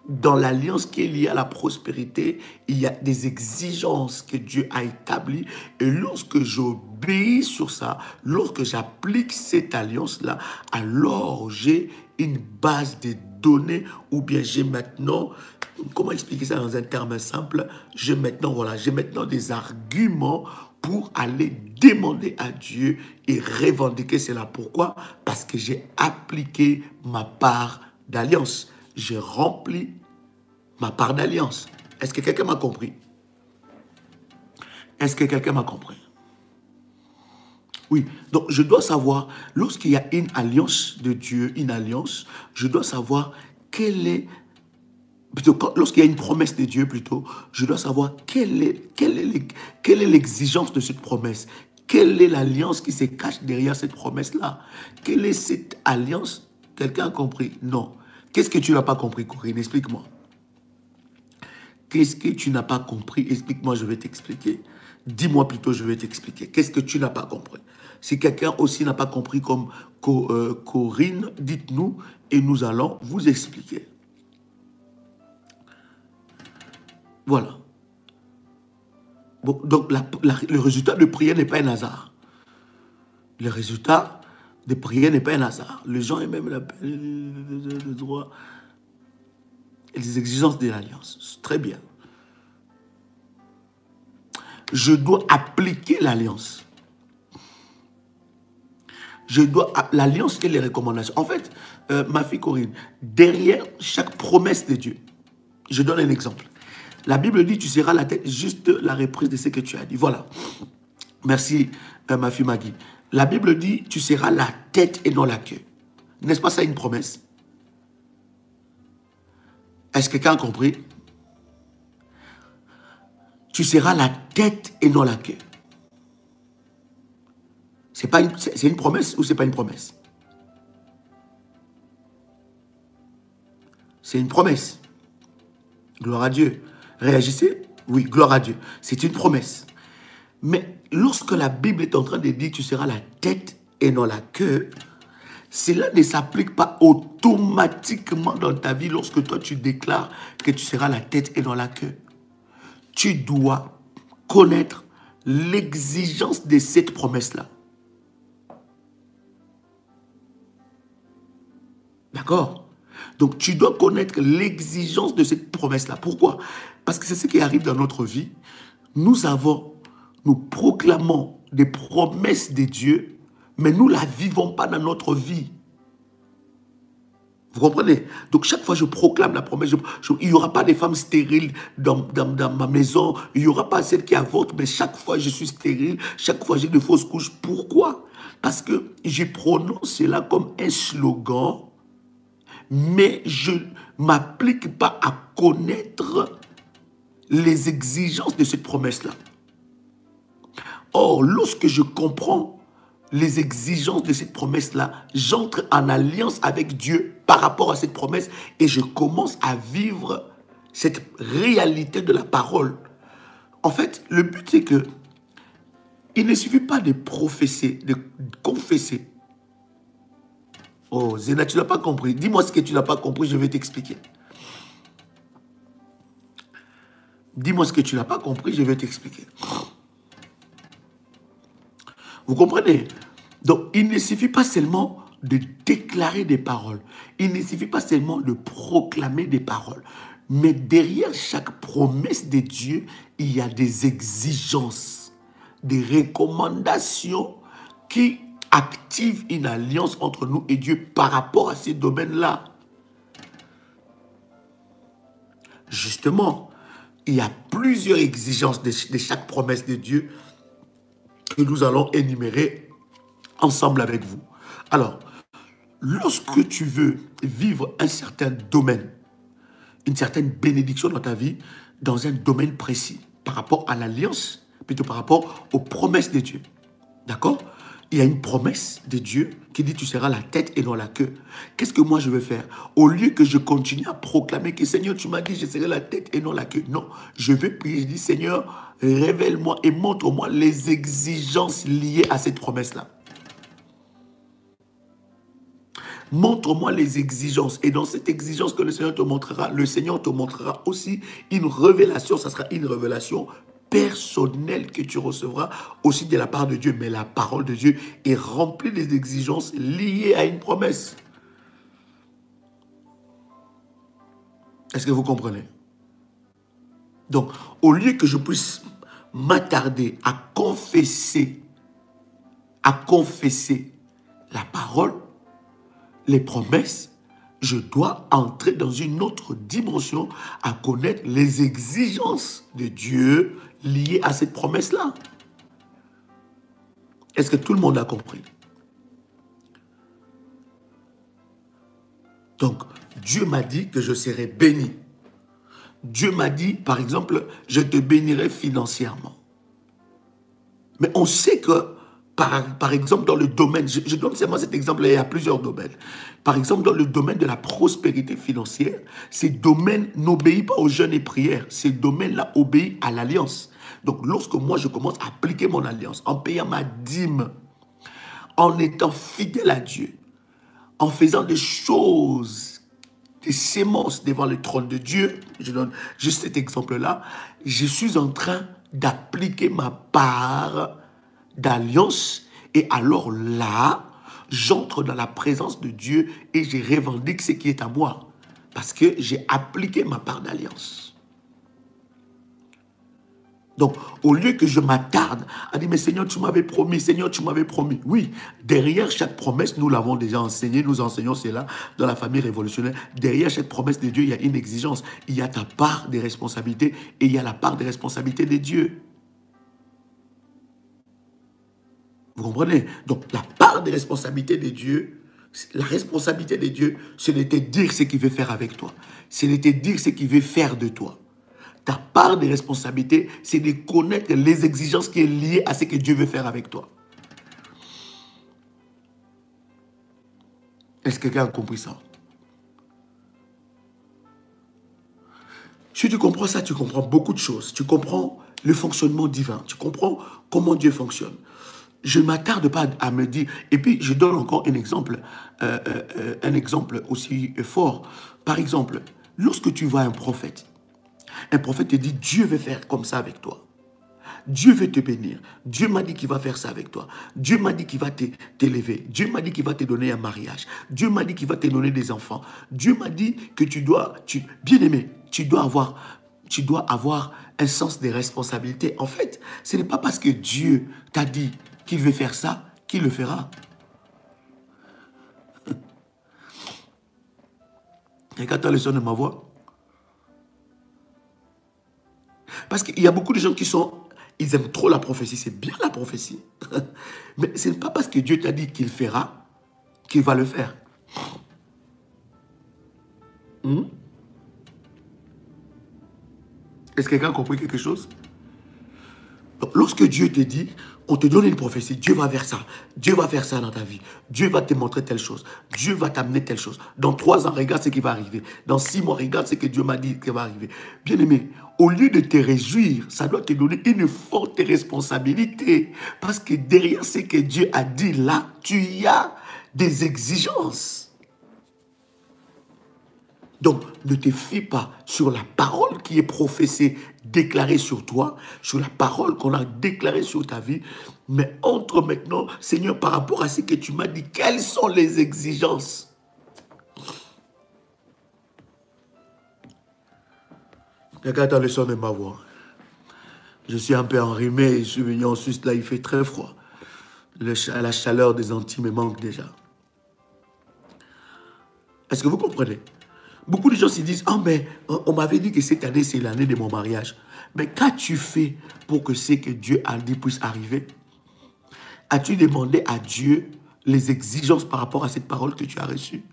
dans l'alliance qui est liée à la prospérité, il y a des exigences que Dieu a établies. Et lorsque j'obéis sur ça, lorsque j'applique cette alliance-là, alors j'ai une base de données ou bien j'ai maintenant, comment expliquer ça dans un terme simple, j'ai maintenant des arguments pour aller demander à Dieu et revendiquer cela. Pourquoi? Parce que j'ai appliqué ma part d'alliance. J'ai rempli ma part d'alliance. Est-ce que quelqu'un m'a compris? Est-ce que quelqu'un m'a compris? Oui, donc je dois savoir, lorsqu'il y a une alliance de Dieu, une alliance, je dois savoir quelle est, plutôt lorsqu'il y a une promesse de Dieu plutôt, je dois savoir quelle est l'exigence de cette promesse. Quelle est l'alliance qui se cache derrière cette promesse-là? Quelle est cette alliance? Quelqu'un a compris? Non. Qu'est-ce que tu n'as pas compris, Corinne? Explique-moi. Qu'est-ce que tu n'as pas compris? Explique-moi, je vais t'expliquer. Dis-moi plutôt, je vais t'expliquer. Qu'est-ce que tu n'as pas compris? Si quelqu'un aussi n'a pas compris comme Corinne, dites-nous et nous allons vous expliquer. Voilà. Bon, donc, le résultat de prière n'est pas un hasard. Le résultat de prière n'est pas un hasard. Les gens aiment même le droit et les exigences de l'alliance. Très bien. Je dois appliquer l'alliance. L'alliance et les recommandations. En fait, ma fille Corinne, derrière chaque promesse de Dieu, je donne un exemple. La Bible dit, tu seras la tête, juste la reprise de ce que tu as dit. Voilà. Merci, ma fille Maggie. La Bible dit, tu seras la tête et non la queue. N'est-ce pas ça une promesse? Est-ce que quelqu'un a compris? Tu seras la tête et non la queue. C'est une promesse ou c'est pas une promesse? C'est une promesse. Gloire à Dieu. Réagissez? Oui, gloire à Dieu. C'est une promesse. Mais lorsque la Bible est en train de dire tu seras la tête et non la queue, cela ne s'applique pas automatiquement dans ta vie lorsque toi tu déclares que tu seras la tête et non la queue. Tu dois connaître l'exigence de cette promesse-là. D'accord? Donc, tu dois connaître l'exigence de cette promesse-là. Pourquoi? Parce que c'est ce qui arrive dans notre vie. Nous proclamons des promesses de Dieu, mais nous ne la vivons pas dans notre vie. Vous comprenez? Donc, chaque fois que je proclame la promesse, il n'y aura pas de femmes stériles dans ma maison, il n'y aura pas celle qui avorte, mais chaque fois je suis stérile, chaque fois j'ai de fausses couches. Pourquoi? Parce que je prononce cela comme un slogan, mais je ne m'applique pas à connaître les exigences de cette promesse-là. Or, lorsque je comprends les exigences de cette promesse-là, j'entre en alliance avec Dieu par rapport à cette promesse et je commence à vivre cette réalité de la parole. En fait, le but c'est que il ne suffit pas de professer, de confesser. Oh, Zéna, tu n'as pas compris. Dis-moi ce que tu n'as pas compris, je vais t'expliquer. Dis-moi ce que tu n'as pas compris, je vais t'expliquer. Vous comprenez? Donc, il ne suffit pas seulement de déclarer des paroles. Il ne suffit pas seulement de proclamer des paroles. Mais derrière chaque promesse de Dieu, il y a des exigences, des recommandations qui activent une alliance entre nous et Dieu par rapport à ces domaines-là. Justement, il y a plusieurs exigences de chaque promesse de Dieu que nous allons énumérer ensemble avec vous. Alors, lorsque tu veux vivre un certain domaine, une certaine bénédiction dans ta vie, dans un domaine précis, par rapport à l'alliance, plutôt par rapport aux promesses de Dieu. D'accord? Il y a une promesse de Dieu qui dit tu seras la tête et non la queue. Qu'est-ce que moi je vais faire? Au lieu que je continue à proclamer que Seigneur, tu m'as dit je serai la tête et non la queue. Non, je vais prier, je dis Seigneur, révèle-moi et montre-moi les exigences liées à cette promesse-là. Montre-moi les exigences. Et dans cette exigence que le Seigneur te montrera aussi une révélation. Ça sera une révélation personnelle que tu recevras aussi de la part de Dieu. Mais la parole de Dieu est remplie des exigences liées à une promesse. Est-ce que vous comprenez? Donc, au lieu que je puisse m'attarder à confesser la parole, les promesses, je dois entrer dans une autre dimension à connaître les exigences de Dieu liées à cette promesse-là. Est-ce que tout le monde a compris? Donc, Dieu m'a dit que je serai béni. Dieu m'a dit, par exemple, je te bénirai financièrement. Mais on sait que, par exemple, dans le domaine, je donne seulement cet exemple, il y a plusieurs domaines. Par exemple, dans le domaine de la prospérité financière, ces domaines n'obéissent pas aux jeûnes et prières. Ces domaines-là obéissent à l'alliance. Donc, lorsque moi, je commence à appliquer mon alliance, en payant ma dîme, en étant fidèle à Dieu, en faisant des choses, des sémences devant le trône de Dieu, je donne juste cet exemple-là, je suis en train d'appliquer ma part d'alliance et alors là, j'entre dans la présence de Dieu et je revendique ce qui est à moi parce que j'ai appliqué ma part d'alliance. Donc, au lieu que je m'attarde à dire, mais Seigneur, tu m'avais promis, Seigneur, tu m'avais promis. Oui, derrière chaque promesse, nous l'avons déjà enseigné, nous enseignons cela dans la famille révolutionnaire. Derrière chaque promesse de Dieu, il y a une exigence. Il y a ta part des responsabilités et il y a la part des responsabilités de Dieu. Vous comprenez? Donc, la part des responsabilités de Dieu, la responsabilité de Dieu, c'est de te dire ce qu'il veut faire avec toi. C'est de te dire ce qu'il veut faire de toi. Ta part de responsabilité, c'est de connaître les exigences qui sont liées à ce que Dieu veut faire avec toi. Est-ce que quelqu'un a compris ça? Si tu comprends ça, tu comprends beaucoup de choses. Tu comprends le fonctionnement divin. Tu comprends comment Dieu fonctionne. Je ne m'attarde pas à me dire... Et puis, je donne encore un exemple aussi fort. Par exemple, lorsque tu vois un prophète te dit, Dieu veut faire comme ça avec toi. Dieu veut te bénir. Dieu m'a dit qu'il va faire ça avec toi. Dieu m'a dit qu'il va t'élever. Dieu m'a dit qu'il va te donner un mariage. Dieu m'a dit qu'il va te donner des enfants. Dieu m'a dit que bien-aimé, tu dois avoir un sens des responsabilités. En fait, ce n'est pas parce que Dieu t'a dit qu'il veut faire ça qu'il le fera. Quelqu'un entend le son de ma voix? Parce qu'il y a beaucoup de gens ils aiment trop la prophétie. C'est bien la prophétie. Mais ce n'est pas parce que Dieu t'a dit qu'il fera qu'il va le faire. Est-ce que quelqu'un a compris quelque chose? Donc, lorsque Dieu te dit, on te donne une prophétie, Dieu va faire ça. Dieu va faire ça dans ta vie. Dieu va te montrer telle chose. Dieu va t'amener telle chose. Dans 3 ans, regarde ce qui va arriver. Dans 6 mois, regarde ce que Dieu m'a dit qui va arriver. Bien-aimé, au lieu de te réjouir, ça doit te donner une forte responsabilité. Parce que derrière ce que Dieu a dit là, tu y as des exigences. Donc, ne te fie pas sur la parole qui est professée, déclarée sur toi, sur la parole qu'on a déclarée sur ta vie, mais entre maintenant, Seigneur, par rapport à ce que tu m'as dit, quelles sont les exigences? Quelqu'un entend le son de ma voix. Je suis un peu enrhumé, je suis venu en Suisse, là il fait très froid. La chaleur des Antilles me manque déjà. Est-ce que vous comprenez? Beaucoup de gens se disent, « Ah, mais on m'avait dit que cette année, c'est l'année de mon mariage. » Mais qu'as-tu fait pour que ce que Dieu a dit puisse arriver? As-tu demandé à Dieu les exigences par rapport à cette parole que tu as reçue?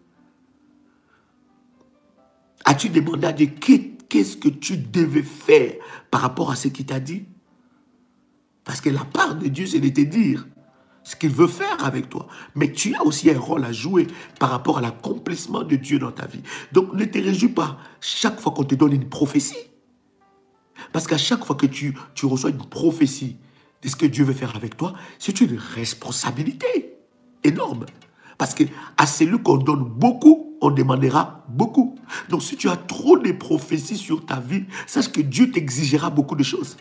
As-tu demandé à Dieu qu'est-ce que tu devais faire par rapport à ce qu'il t'a dit? Parce que la part de Dieu, c'est de te dire ce qu'il veut faire avec toi. Mais tu as aussi un rôle à jouer par rapport à l'accomplissement de Dieu dans ta vie. Donc, ne te réjouis pas chaque fois qu'on te donne une prophétie. Parce qu'à chaque fois que tu reçois une prophétie de ce que Dieu veut faire avec toi, c'est une responsabilité énorme. Parce que à celui qu'on donne beaucoup, on demandera beaucoup. Donc si tu as trop de prophéties sur ta vie, sache que Dieu t'exigera beaucoup de choses.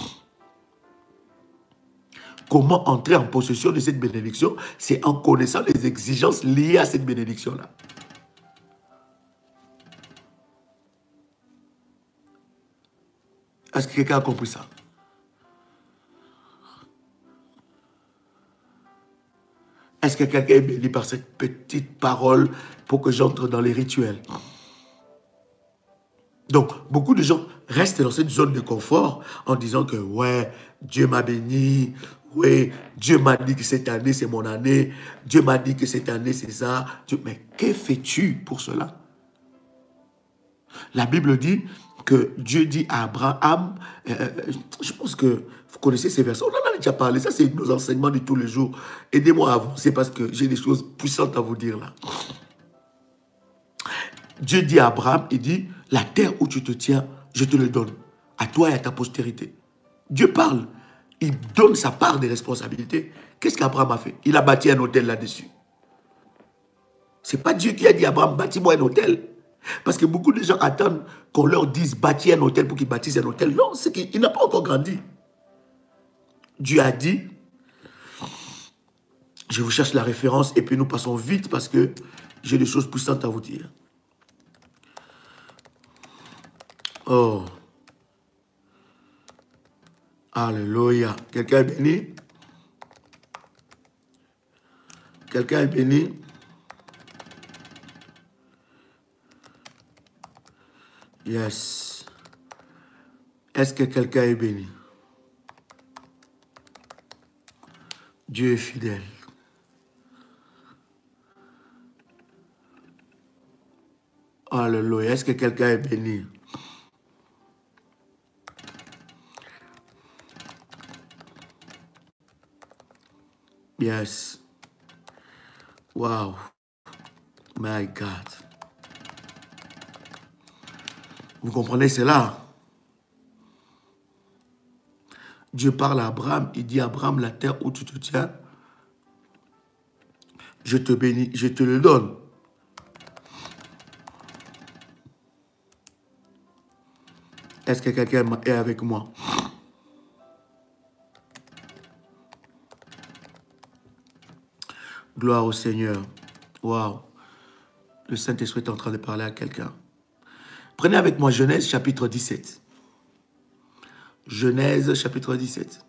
Comment entrer en possession de cette bénédiction? C'est en connaissant les exigences liées à cette bénédiction-là. Est-ce que quelqu'un a compris ça? Est-ce que quelqu'un est béni par cette petite parole pour que j'entre dans les rituels? Donc, beaucoup de gens restent dans cette zone de confort en disant que, ouais, Dieu m'a béni, ouais, Dieu m'a dit que cette année, c'est mon année, Dieu m'a dit que cette année, c'est ça. Mais que fais-tu pour cela? La Bible dit que Dieu dit à Abraham, je pense que vous connaissez ces versets, on en a déjà parlé, ça c'est nos enseignements de tous les jours. Aidez-moi à avancer parce que j'ai des choses puissantes à vous dire là. Dieu dit à Abraham, il dit, la terre où tu te tiens, je te le donne, à toi et à ta postérité. Dieu parle, il donne sa part des responsabilités. Qu'est-ce qu'Abraham a fait? Il a bâti un hôtel là-dessus. Ce n'est pas Dieu qui a dit à Abraham, bâtis-moi un hôtel. Parce que beaucoup de gens attendent qu'on leur dise, bâtis un hôtel pour qu'ils bâtissent un hôtel. Non, c'est qu'il n'a pas encore grandi. Dieu a dit, je vous cherche la référence et puis nous passons vite parce que j'ai des choses puissantes à vous dire. Oh. Alléluia. Quelqu'un est béni? Quelqu'un est béni? Yes. Est-ce que quelqu'un est béni? Dieu est fidèle. Alléluia. Est-ce que quelqu'un est béni? Yes. Wow. My God. Vous comprenez cela? Dieu parle à Abraham. Il dit à Abraham, la terre où tu te tiens, je te bénis, je te le donne. Est-ce que quelqu'un est avec moi? Gloire au Seigneur. Waouh. Le Saint-Esprit est en train de parler à quelqu'un. Prenez avec moi Genèse chapitre 17. Genèse chapitre 17.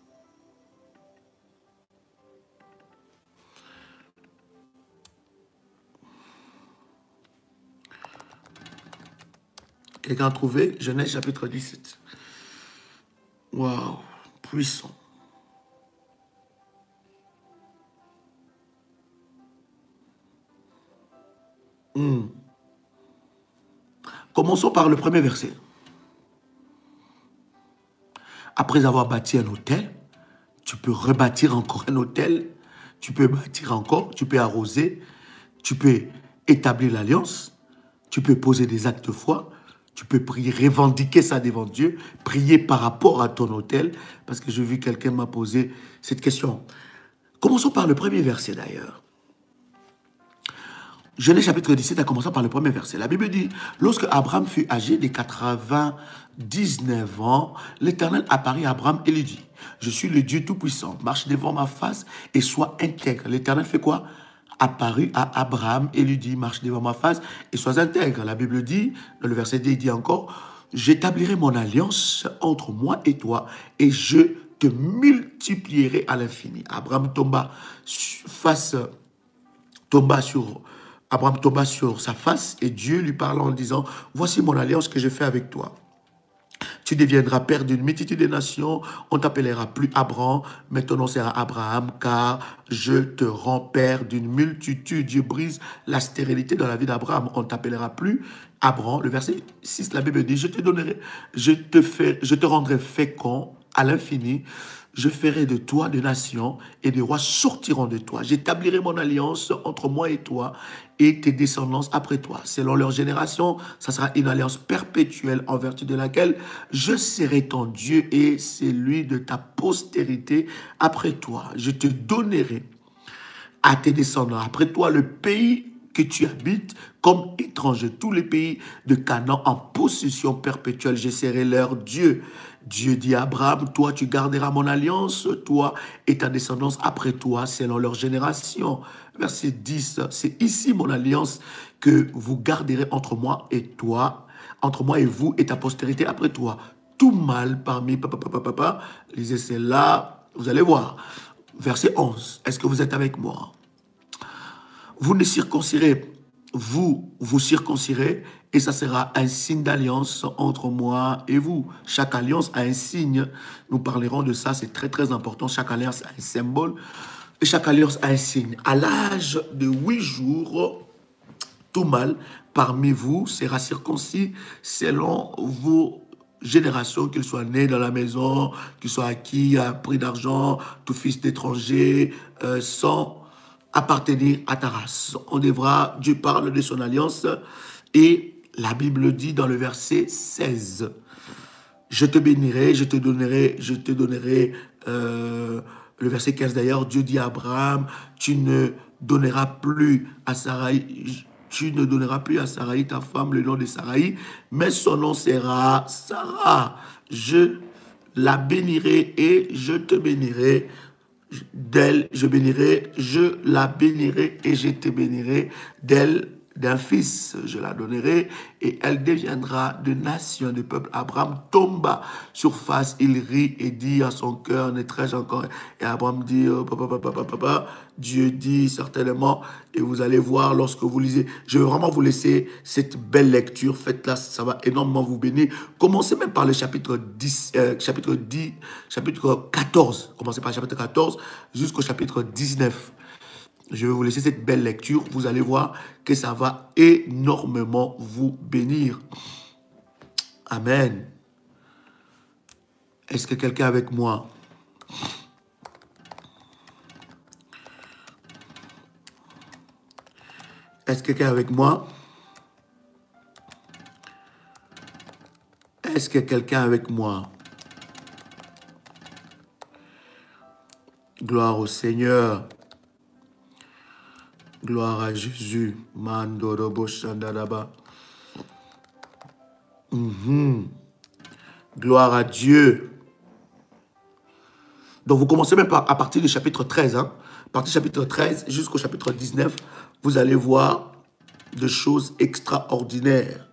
Quelqu'un a trouvé? Genèse chapitre 17. Waouh, puissant. Commençons par le premier verset. Après avoir bâti un hôtel, tu peux rebâtir encore un hôtel, tu peux bâtir encore, tu peux arroser, tu peux établir l'alliance, tu peux poser des actes de foi, tu peux prier, revendiquer ça devant Dieu, prier par rapport à ton hôtel, parce que j'ai vu quelqu'un m'a posé cette question. Commençons par le premier verset d'ailleurs. Genèse chapitre 17, a commencé par le premier verset. La Bible dit, lorsque Abraham fut âgé de 99 ans, l'Éternel apparut à Abraham et lui dit, je suis le Dieu Tout-Puissant, marche devant ma face et sois intègre. L'Éternel fait quoi? Apparut à Abraham et lui dit, marche devant ma face et sois intègre. La Bible dit, dans le verset 2, il dit encore, j'établirai mon alliance entre moi et toi et je te multiplierai à l'infini. Abraham tomba sur sa face et Dieu lui parla en disant, voici mon alliance que je fais avec toi. Tu deviendras père d'une multitude de nations, on t'appellera plus Abraham, mais ton nom sera Abraham, car je te rends père d'une multitude. Dieu brise la stérilité dans la vie d'Abraham. On ne t'appellera plus Abraham. Le verset 6, la Bible dit, je te rendrai fécond à l'infini. Je ferai de toi des nations et des rois sortiront de toi. J'établirai mon alliance entre moi et toi et tes descendants après toi. Selon leur génération, ça sera une alliance perpétuelle en vertu de laquelle je serai ton Dieu et celui de ta postérité après toi. Je te donnerai à tes descendants. Après toi, le pays que tu habites comme étranger, tous les pays de Canaan en possession perpétuelle, je serai leur Dieu. Dieu dit à Abraham, toi tu garderas mon alliance, toi et ta descendance après toi, selon leur génération. Verset 10, c'est ici mon alliance que vous garderez entre moi et toi, entre moi et vous et ta postérité après toi. Tout mal parmi lisez cela, vous allez voir. Verset 11, est-ce que vous êtes avec moi? Vous ne circoncirez, vous circoncirez, et ça sera un signe d'alliance entre moi et vous. Chaque alliance a un signe. Nous parlerons de ça, c'est très très important. Chaque alliance a un symbole et chaque alliance a un signe. À l'âge de 8 jours, tout mâle parmi vous sera circoncis selon vos générations, qu'il soit né dans la maison, qu'il soit acquis à prix d'argent, tout fils d'étranger, sans appartenir à ta race. On devra, Dieu parle de son alliance et la Bible dit dans le verset 16, je te bénirai, je te donnerai, le verset 15 d'ailleurs, Dieu dit à Abraham, tu ne donneras plus à Sarai ta femme le nom de Sarai, mais son nom sera Sarah. Je la bénirai et je te bénirai. D'elle, je la bénirai et je te bénirai. D'elle, d'un fils, je la donnerai et elle deviendra de nation, de peuple. Abraham tomba sur face, il rit et dit à son cœur, naîtrai-je encore? Et Abraham dit, papa, Dieu dit certainement, et vous allez voir lorsque vous lisez, je vais vraiment vous laisser cette belle lecture, faites-la, ça va énormément vous bénir. Commencez même par le chapitre 14, commencez par le chapitre 14 jusqu'au chapitre 19. Je vais vous laisser cette belle lecture. Vous allez voir que ça va énormément vous bénir. Amen. Est-ce que quelqu'un est avec moi? Est-ce que quelqu'un est avec moi? Est-ce que quelqu'un est avec moi? Gloire au Seigneur. Gloire à Jésus. Gloire à Dieu. Donc vous commencez même à partir du chapitre 13. À partir du chapitre 13 jusqu'au chapitre 19, vous allez voir des choses extraordinaires.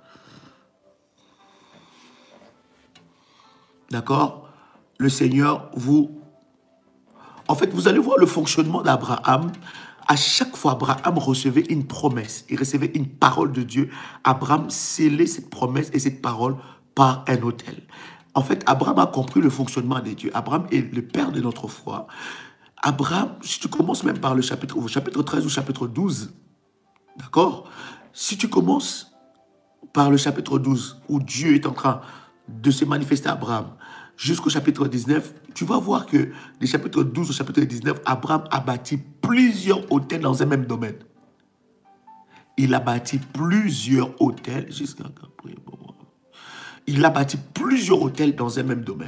D'accord? Le Seigneur vous... En fait, vous allez voir le fonctionnement d'Abraham. À chaque fois, Abraham recevait une promesse. Il recevait une parole de Dieu. Abraham scellait cette promesse et cette parole par un autel. En fait, Abraham a compris le fonctionnement de Dieu. Abraham est le père de notre foi. Abraham, si tu commences même par le chapitre 13 ou chapitre 12, d'accord? Si tu commences par le chapitre 12, où Dieu est en train de se manifester à Abraham, jusqu'au chapitre 19, tu vas voir que des chapitres 12 au chapitre 19, Abraham a bâti plusieurs hôtels dans un même domaine. Il a bâti plusieurs hôtels jusqu'à... Il a bâti plusieurs hôtels dans un même domaine.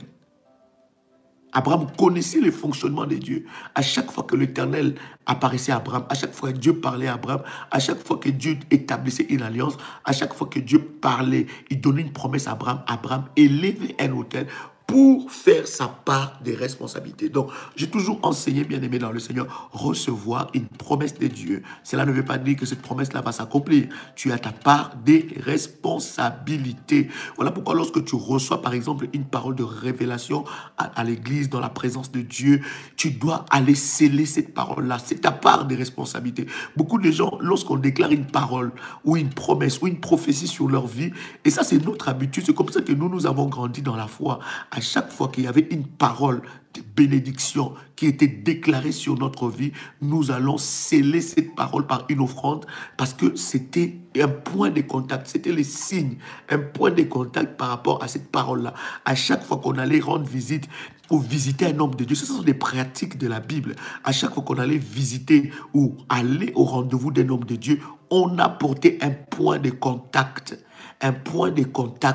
Abraham connaissait le fonctionnement de Dieu. À chaque fois que l'Éternel apparaissait à Abraham, à chaque fois que Dieu parlait à Abraham, à chaque fois que Dieu établissait une alliance, à chaque fois que Dieu parlait, il donnait une promesse à Abraham. Abraham élevait un autel pour faire sa part des responsabilités. Donc, j'ai toujours enseigné, bien aimé dans le Seigneur, recevoir une promesse de Dieu. Cela ne veut pas dire que cette promesse-là va s'accomplir. Tu as ta part des responsabilités. Voilà pourquoi lorsque tu reçois, par exemple, une parole de révélation à l'église, dans la présence de Dieu, tu dois aller sceller cette parole-là. C'est ta part des responsabilités. Beaucoup de gens, lorsqu'on déclare une parole ou une promesse ou une prophétie sur leur vie, et ça, c'est notre habitude, c'est comme ça que nous avons grandi dans la foi. À chaque fois qu'il y avait une parole de bénédiction qui était déclarée sur notre vie, nous allons sceller cette parole par une offrande parce que c'était un point de contact, c'était le signe, un point de contact par rapport à cette parole-là. À chaque fois qu'on allait rendre visite ou visiter un homme de Dieu, ce sont des pratiques de la Bible. À chaque fois qu'on allait visiter ou aller au rendez-vous d'un homme de Dieu, on apportait un point de contact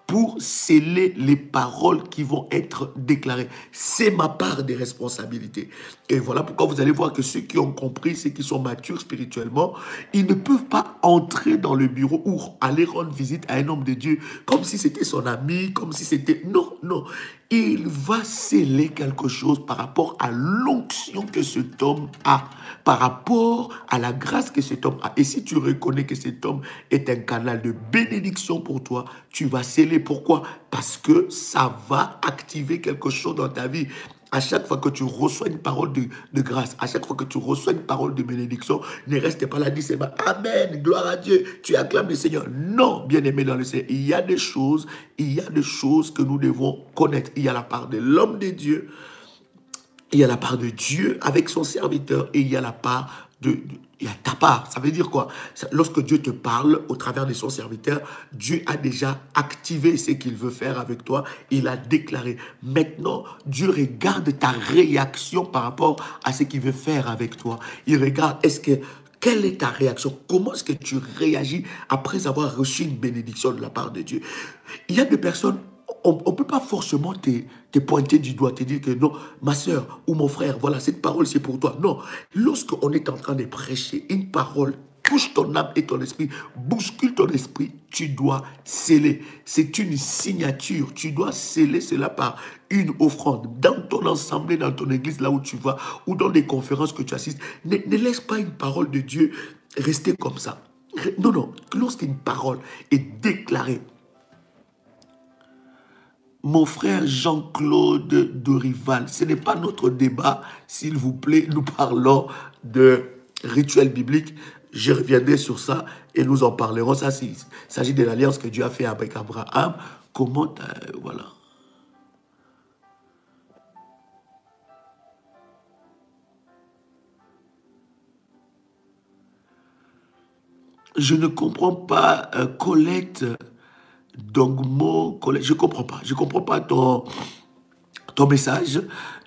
pour sceller les paroles qui vont être déclarées. C'est ma part des responsabilités. Et voilà pourquoi vous allez voir que ceux qui ont compris, ceux qui sont matures spirituellement, ils ne peuvent pas entrer dans le bureau ou aller rendre visite à un homme de Dieu comme si c'était son ami, comme si c'était... Non, non. Il va sceller quelque chose par rapport à l'onction que cet homme a, par rapport à la grâce que cet homme a. Et si tu reconnais que cet homme est un canal de bénédiction pour toi, tu vas sceller. Pourquoi? Parce que ça va activer quelque chose dans ta vie. À chaque fois que tu reçois une parole de grâce, à chaque fois que tu reçois une parole de bénédiction, ne reste pas là, dis seulement Amen, gloire à Dieu, tu acclames le Seigneur. Non, bien-aimé dans le Seigneur, il y a des choses que nous devons connaître. Il y a la part de l'homme de Dieu, il y a la part de Dieu avec son serviteur et il y a la part il y a ta part. Ça veut dire quoi? Lorsque Dieu te parle au travers de son serviteur, Dieu a déjà activé ce qu'il veut faire avec toi. Il a déclaré. Maintenant, Dieu regarde ta réaction par rapport à ce qu'il veut faire avec toi. Il regarde, quelle est ta réaction? Comment est-ce que tu réagis après avoir reçu une bénédiction de la part de Dieu? Il y a des personnes, on ne peut pas forcément te pointer du doigt, te dire que non, ma soeur ou mon frère, voilà, cette parole c'est pour toi. Non, lorsqu'on est en train de prêcher, une parole touche ton âme et ton esprit, bouscule ton esprit, tu dois sceller. C'est une signature, tu dois sceller cela par une offrande. Dans ton assemblée, dans ton église, là où tu vas, ou dans des conférences que tu assistes, ne laisse pas une parole de Dieu rester comme ça. Non, non, lorsqu'une parole est déclarée, mon frère Jean-Claude Dorival, ce n'est pas notre débat, s'il vous plaît, nous parlons de rituel biblique. Je reviendrai sur ça et nous en parlerons. Ça, il s'agit de l'alliance que Dieu a fait avec Abraham. Comment, voilà. Je ne comprends pas, Colette... Donc, mon collègue, je ne comprends pas ton message.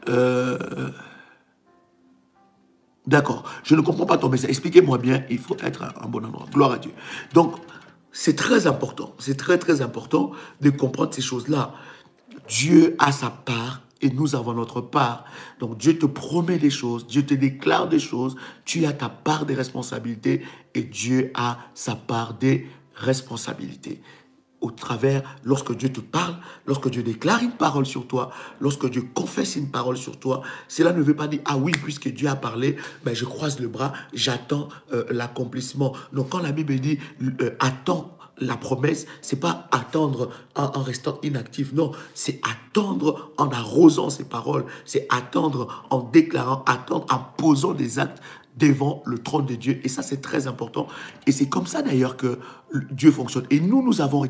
D'accord, je ne comprends pas ton message. Expliquez-moi bien, il faut être à un bon endroit. Gloire à Dieu. Donc, c'est très important, c'est très important de comprendre ces choses-là. Dieu a sa part et nous avons notre part. Donc, Dieu te promet des choses, Dieu te déclare des choses, tu as ta part des responsabilités et Dieu a sa part des responsabilités. Au travers, lorsque Dieu te parle, lorsque Dieu déclare une parole sur toi, lorsque Dieu confesse une parole sur toi, cela ne veut pas dire, ah oui, puisque Dieu a parlé, ben je croise le bras, j'attends l'accomplissement. Donc quand la Bible dit, attends la promesse, c'est pas attendre en restant inactif, non, c'est attendre en arrosant ses paroles, c'est attendre en déclarant, attendre en posant des actes devant le trône de Dieu. Et ça, c'est très important. Et c'est comme ça, d'ailleurs, que Dieu fonctionne. Et nous avons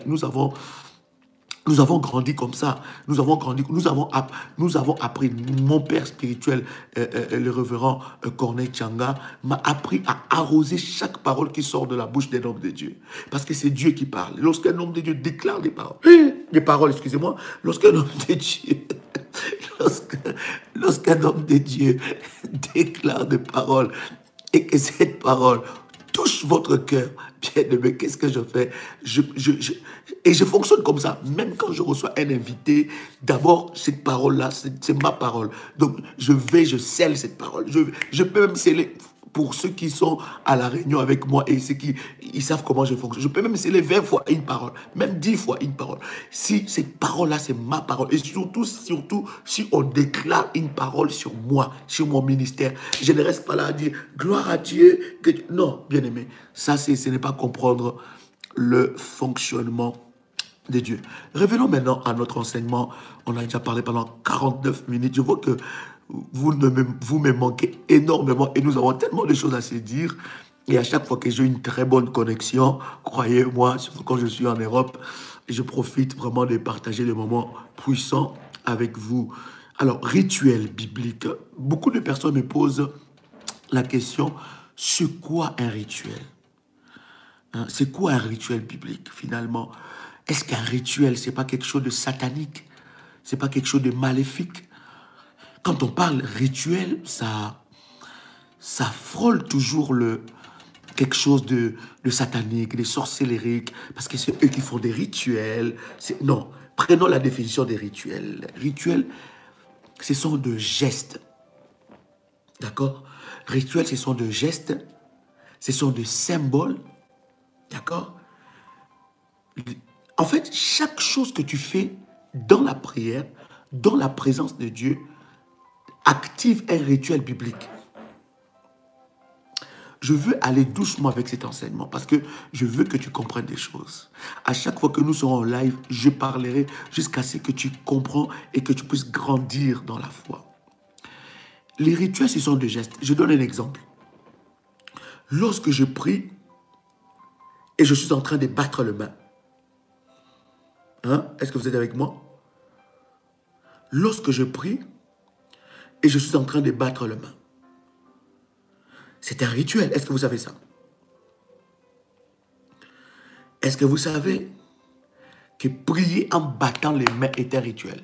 grandi comme ça. Nous avons appris. Mon père spirituel, le révérend Corneille Tchanga, m'a appris à arroser chaque parole qui sort de la bouche d'un homme de Dieu. Parce que c'est Dieu qui parle. Lorsqu'un homme de Dieu déclare excusez-moi, lorsqu'un homme de Dieu... Lorsqu'un homme de Dieu déclare des paroles et que cette parole touche votre cœur, bien-aimé, qu'est-ce que je fais? Et je fonctionne comme ça. Même quand je reçois un invité, d'abord, cette parole-là, c'est ma parole. Donc, je scelle cette parole. Je peux même sceller... Pour ceux qui sont à la réunion avec moi et ceux qui ils savent comment je fonctionne. Je peux même sceller 20 fois une parole, même 10 fois une parole. Si cette parole-là, c'est ma parole. Et surtout, si on déclare une parole sur moi, sur mon ministère, je ne reste pas là à dire « gloire à Dieu ». Non, bien-aimé, ça, ce n'est pas comprendre le fonctionnement de Dieu. Revenons maintenant à notre enseignement. On a déjà parlé pendant 49 minutes. Je vois que vous me manquez énormément et nous avons tellement de choses à se dire. Et à chaque fois que j'ai une très bonne connexion, croyez-moi, surtout quand je suis en Europe, je profite vraiment de partager des moments puissants avec vous. Alors, rituel biblique. Beaucoup de personnes me posent la question, c'est quoi un rituel? C'est quoi un rituel biblique finalement? Est-ce qu'un rituel, c'est pas quelque chose de satanique? C'est pas quelque chose de maléfique? Quand on parle rituel, ça frôle toujours quelque chose de satanique, des sorcellériques, parce que c'est eux qui font des rituels. Non, prenons la définition des rituels. Rituels, ce sont de gestes. D'accord? Rituels, ce sont de gestes, ce sont de symboles. D'accord? En fait, chaque chose que tu fais dans la prière, dans la présence de Dieu, active un rituel biblique. Je veux aller doucement avec cet enseignement parce que je veux que tu comprennes des choses. À chaque fois que nous serons en live, je parlerai jusqu'à ce que tu comprends et que tu puisses grandir dans la foi. Les rituels, ce sont des gestes. Je donne un exemple. Lorsque je prie et je suis en train de battre le main, hein? Est-ce que vous êtes avec moi? Lorsque je prie et je suis en train de battre le main, c'est un rituel. Est-ce que vous savez ça? Est-ce que vous savez que prier en battant les mains est un rituel?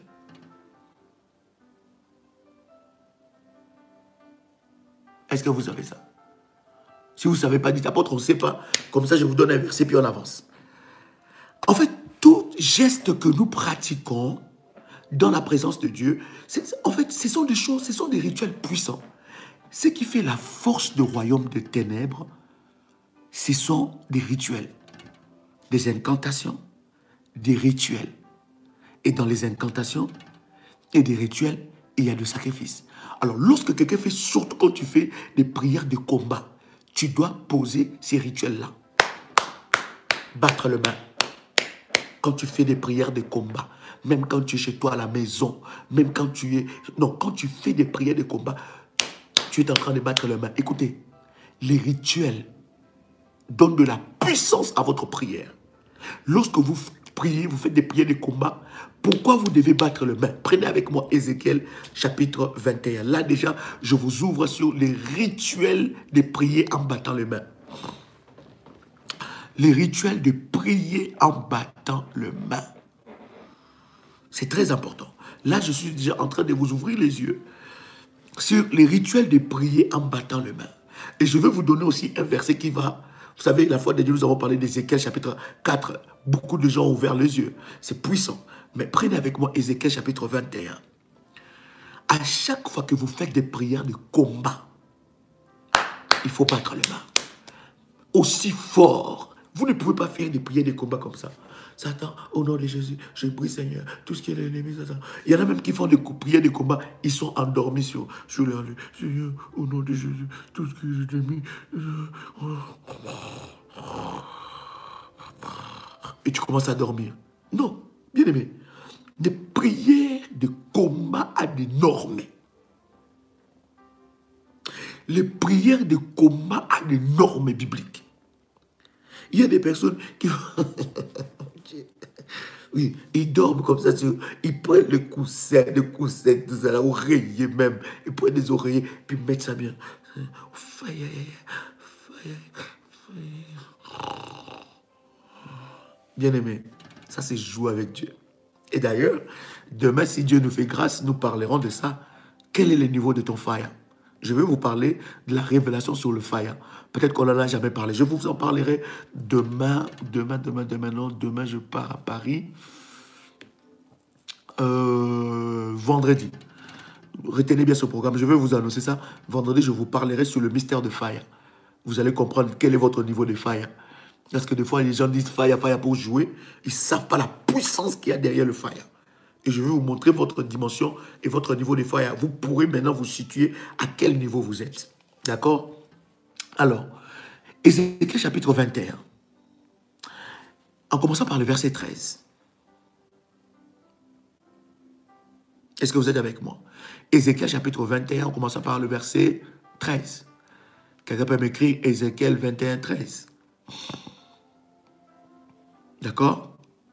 Est-ce que vous savez ça? Si vous ne savez pas, dites apôtre, on ne sait pas. Comme ça, je vous donne un verset, puis on avance. En fait, tout geste que nous pratiquons dans la présence de Dieu, en fait, ce sont des choses, ce sont des rituels puissants. Ce qui fait la force du royaume des ténèbres, ce sont des rituels, des incantations, des rituels. Et dans les incantations et des rituels, il y a des sacrifices. Alors, lorsque quelqu'un fait, surtout quand tu fais des prières de combat, tu dois poser ces rituels-là. Battre le main. Quand tu fais des prières de combat, même quand tu es chez toi à la maison, même quand tu es... Non, quand tu fais des prières de combat, tu es en train de battre le main. Écoutez, les rituels donnent de la puissance à votre prière. Lorsque vous priez, vous faites des prières de combat, pourquoi vous devez battre le main? Prenez avec moi Ézéchiel chapitre 21. Là déjà, je vous ouvre sur les rituels de prier en battant les mains. Les rituels de prier en battant le main. C'est très important. Là, je suis déjà en train de vous ouvrir les yeux sur les rituels de prier en battant les mains. Et je vais vous donner aussi un verset qui va... Vous savez, la fois de Dieu, nous avons parlé d'Ézéchiel chapitre 4. Beaucoup de gens ont ouvert les yeux. C'est puissant. Mais prenez avec moi Ézéchiel chapitre 21. À chaque fois que vous faites des prières de combat, il faut battre les mains. Aussi fort. Vous ne pouvez pas faire des prières de combat comme ça. Satan, au nom de Jésus, je prie Seigneur, tout ce qui est l'ennemi, Satan. Il y en a même qui font des prières de combat, ils sont endormis sur leur lit. Seigneur, au nom de Jésus, tout ce qui est l'ennemi. Et tu commences à dormir. Non, bien aimé. Des prières de combat à des normes. Les prières de combat à des normes bibliques. Il y a des personnes qui... Oui, ils dorment comme ça, ils prennent le coussin, tout ça, l'oreiller même. Ils prennent des oreillers, puis ils mettent ça bien. Bien aimé, ça c'est jouer avec Dieu. Et d'ailleurs, demain, si Dieu nous fait grâce, nous parlerons de ça. Quel est le niveau de ton fire? Je vais vous parler de la révélation sur le fire. Peut-être qu'on n'en a jamais parlé. Je vous en parlerai demain. Demain, je pars à Paris. Vendredi. Retenez bien ce programme. Je vais vous annoncer ça. Vendredi, je vous parlerai sur le mystère de fire. Vous allez comprendre quel est votre niveau de fire. Parce que des fois, les gens disent fire pour jouer. Ils ne savent pas la puissance qu'il y a derrière le fire. Et je vais vous montrer votre dimension et votre niveau de fire. Vous pourrez maintenant vous situer à quel niveau vous êtes. D'accord? Alors, Ézéchiel chapitre 21. En commençant par le verset 13. Est-ce que vous êtes avec moi? Ézéchiel chapitre 21, en commençant par le verset 13. Quelqu'un peut m'écrire Ézéchiel 21, 13. D'accord?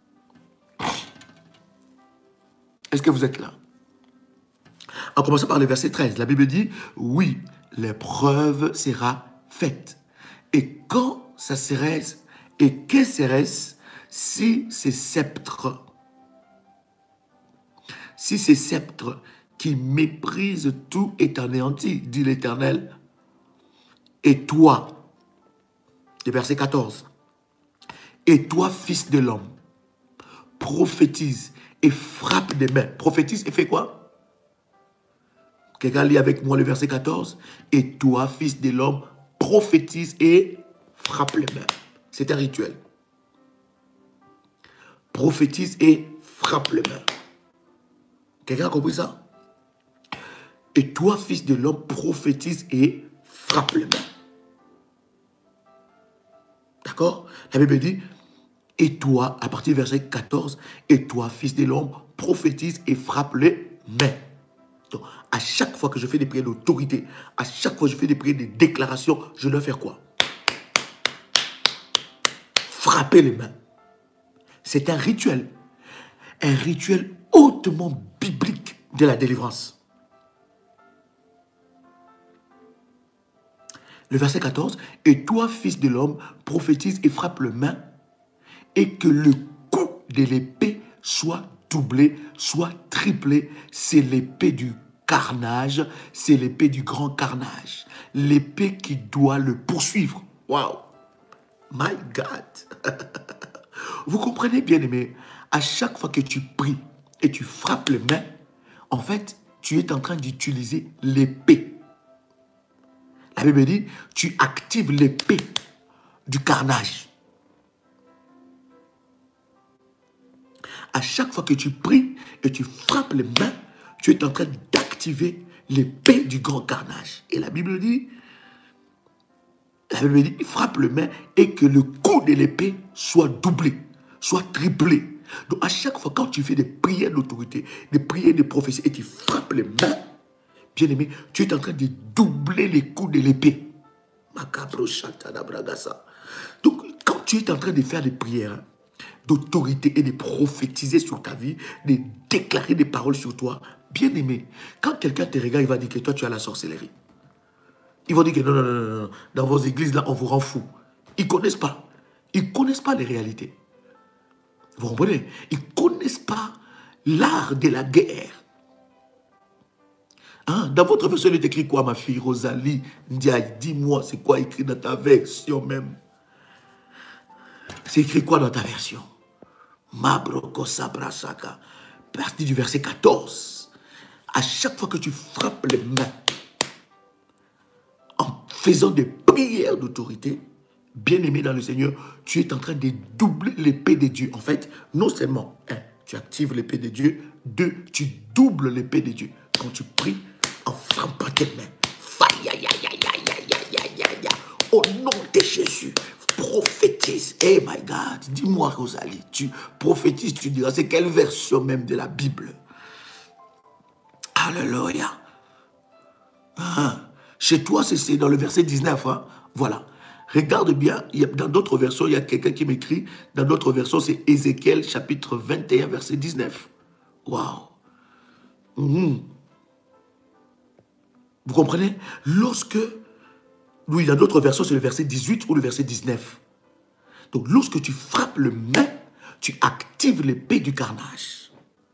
Est-ce que vous êtes là? En commençant par le verset 13, la Bible dit, oui, l'épreuve sera faite. Et quand ça serait-ce, et que serait-ce si ces sceptres qui méprisent tout est anéanti, dit l'Éternel, et toi, Le verset 14. Et toi, fils de l'homme, prophétise et frappe des mains. Prophétise et fais quoi? Quelqu'un lit avec moi le verset 14. Et toi, fils de l'homme, prophétise et frappe les mains. C'est un rituel. Prophétise et frappe les mains. Quelqu'un a compris ça? Et toi, fils de l'homme, prophétise et frappe les mains. D'accord? La Bible dit, et toi, à partir du verset 14, et toi, fils de l'homme, prophétise et frappe les mains. Donc, à chaque fois que je fais des prières d'autorité, à chaque fois que je fais des prières de déclaration, je dois faire quoi? Frapper les mains. C'est un rituel hautement biblique de la délivrance. Le verset 14, et toi, fils de l'homme, prophétise et frappe les mains, et que le coup de l'épée soit doublé, soit triplé. C'est l'épée du carnage, c'est l'épée du grand carnage. L'épée qui doit le poursuivre. Wow! My God! Vous comprenez, bien aimé, à chaque fois que tu pries et tu frappes les mains, en fait, tu es en train d'utiliser l'épée. La Bible dit, tu actives l'épée du carnage. À chaque fois que tu pries et tu frappes les mains, tu es en train d'activer l'épée du grand carnage. Et la Bible dit, frappe les mains et que le coup de l'épée soit doublé, soit triplé. Donc à chaque fois quand tu fais des prières d'autorité, des prières de prophétie et tu frappes les mains, bien aimé, tu es en train de doubler les coups de l'épée. Donc quand tu es en train de faire des prières d'autorité et de prophétiser sur ta vie, de déclarer des paroles sur toi, bien aimé, quand quelqu'un te regarde, il va dire que toi tu as la sorcellerie. Ils vont dire que non, dans vos églises là on vous rend fou. Ils ne connaissent pas. Ils ne connaissent pas les réalités. Vous comprenez? Ils ne connaissent pas l'art de la guerre. Hein? Dans votre version, il est écrit quoi, ma fille Rosalie Ndiaye? Dis-moi, c'est quoi écrit dans ta version même? C'est écrit quoi dans ta version? Mabroko Sabrasaka. Partie du verset 14. À chaque fois que tu frappes les mains, en faisant des prières d'autorité, bien-aimé dans le Seigneur, tu es en train de doubler l'épée de Dieu. En fait, non seulement, tu actives l'épée de Dieu, 2, tu doubles l'épée de Dieu. Quand tu pries, en frappant tes mains, au nom de Jésus, prophétise. Hey my God, dis-moi Rosalie, tu prophétises, tu diras, c'est quelle version même de la Bible? Alléluia. Chez toi, c'est dans le verset 19. Hein? Voilà. Regarde bien, dans d'autres versions, il y a quelqu'un qui m'écrit, dans d'autres versions, c'est Ézéchiel chapitre 21, verset 19. Waouh. Vous comprenez? Lorsque, oui, dans d'autres versions, c'est le verset 18 ou le verset 19. Donc, lorsque tu frappes le main, tu actives l'épée du carnage.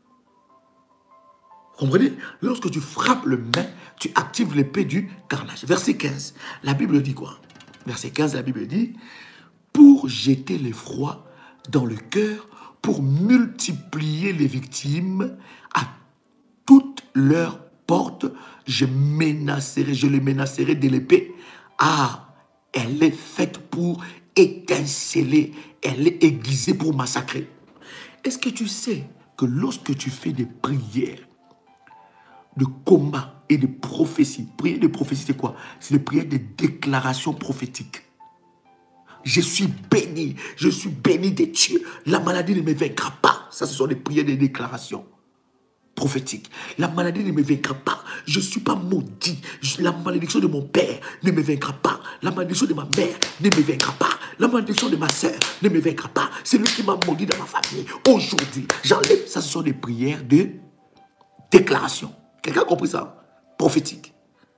Vous comprenez? Lorsque tu frappes le main, tu actives l'épée du carnage. Verset 15, la Bible dit quoi? Verset 15, la Bible dit, pour jeter l'effroi dans le cœur, pour multiplier les victimes à toutes leurs portes, je les menacerai de l'épée. Ah, elle est faite pour étinceler, elle est aiguisée pour massacrer. Est-ce que tu sais que lorsque tu fais des prières de combat et de prophétie, prière de prophétie c'est quoi? C'est des prières de déclaration prophétique. Je suis béni de Dieu. La maladie ne me vaincra pas. Ça, ce sont des prières de déclaration prophétique. La maladie ne me vaincra pas. Je ne suis pas maudit. La malédiction de mon père ne me vaincra pas. La malédiction de ma mère ne me vaincra pas. La malédiction de ma soeur ne me vaincra pas. C'est lui qui m'a maudit dans ma famille. Aujourd'hui, j'enlève. Ça, ce sont des prières de déclaration. Quelqu'un a compris ça? Prophétique.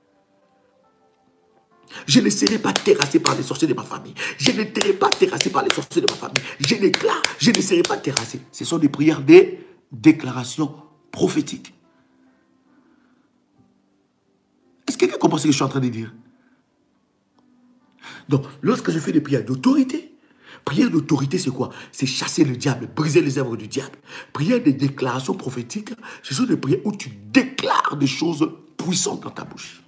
Je ne serai pas terrassé par les sorciers de ma famille. Je ne serai pas terrassé par les sorciers de ma famille. Je déclare, je ne serai pas terrassé. Ce sont des prières de déclaration prophétique. Est-ce que quelqu'un comprend ce que je suis en train de dire? Donc, lorsque je fais des prières d'autorité, prière d'autorité, c'est quoi? C'est chasser le diable, briser les œuvres du diable. Prière des déclarations prophétiques, ce sont des prières où tu déclares des choses puissantes dans ta bouche.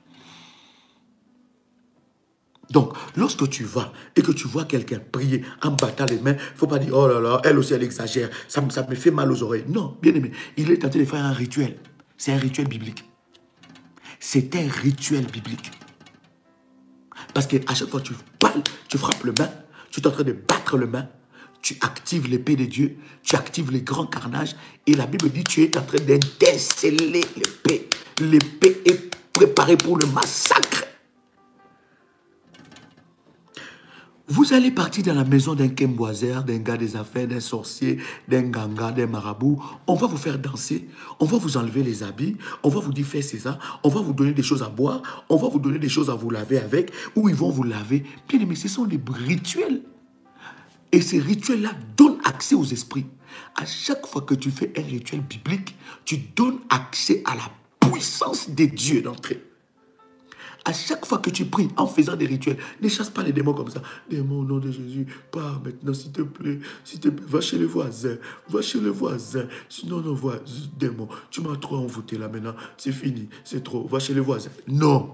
Donc, lorsque tu vas et que tu vois quelqu'un prier en battant les mains, il ne faut pas dire, oh là là, elle aussi, elle exagère, ça me fait mal aux oreilles. Non, bien aimé, il est en train de faire un rituel. C'est un rituel biblique. C'est un rituel biblique. Parce qu'à chaque fois que tu parles, tu frappes le main, tu es en train de battre le main, tu actives l'épée de Dieu, tu actives les grands carnages, et la Bible dit, tu es en train d'interceller l'épée. L'épée est préparée pour le massacre. Vous allez partir dans la maison d'un kemboiser, d'un gars des affaires, d'un sorcier, d'un ganga, d'un marabout. On va vous faire danser, on va vous enlever les habits, on va vous dire fais ça, on va vous donner des choses à boire, on va vous donner des choses à vous laver avec, ou ils vont vous laver. Bien aimé, ce sont des rituels. Et ces rituels-là donnent accès aux esprits. À chaque fois que tu fais un rituel biblique, tu donnes accès à la puissance des dieux d'entrée. À chaque fois que tu pries en faisant des rituels, ne chasse pas les démons comme ça. Démon, au nom de Jésus, pars maintenant, s'il te plaît. S'il te plaît, va chez le voisin. Va chez le voisin. Sinon, non, voisin, démon, tu m'as trop envoûté là maintenant. C'est fini, c'est trop. Va chez le voisin. Non.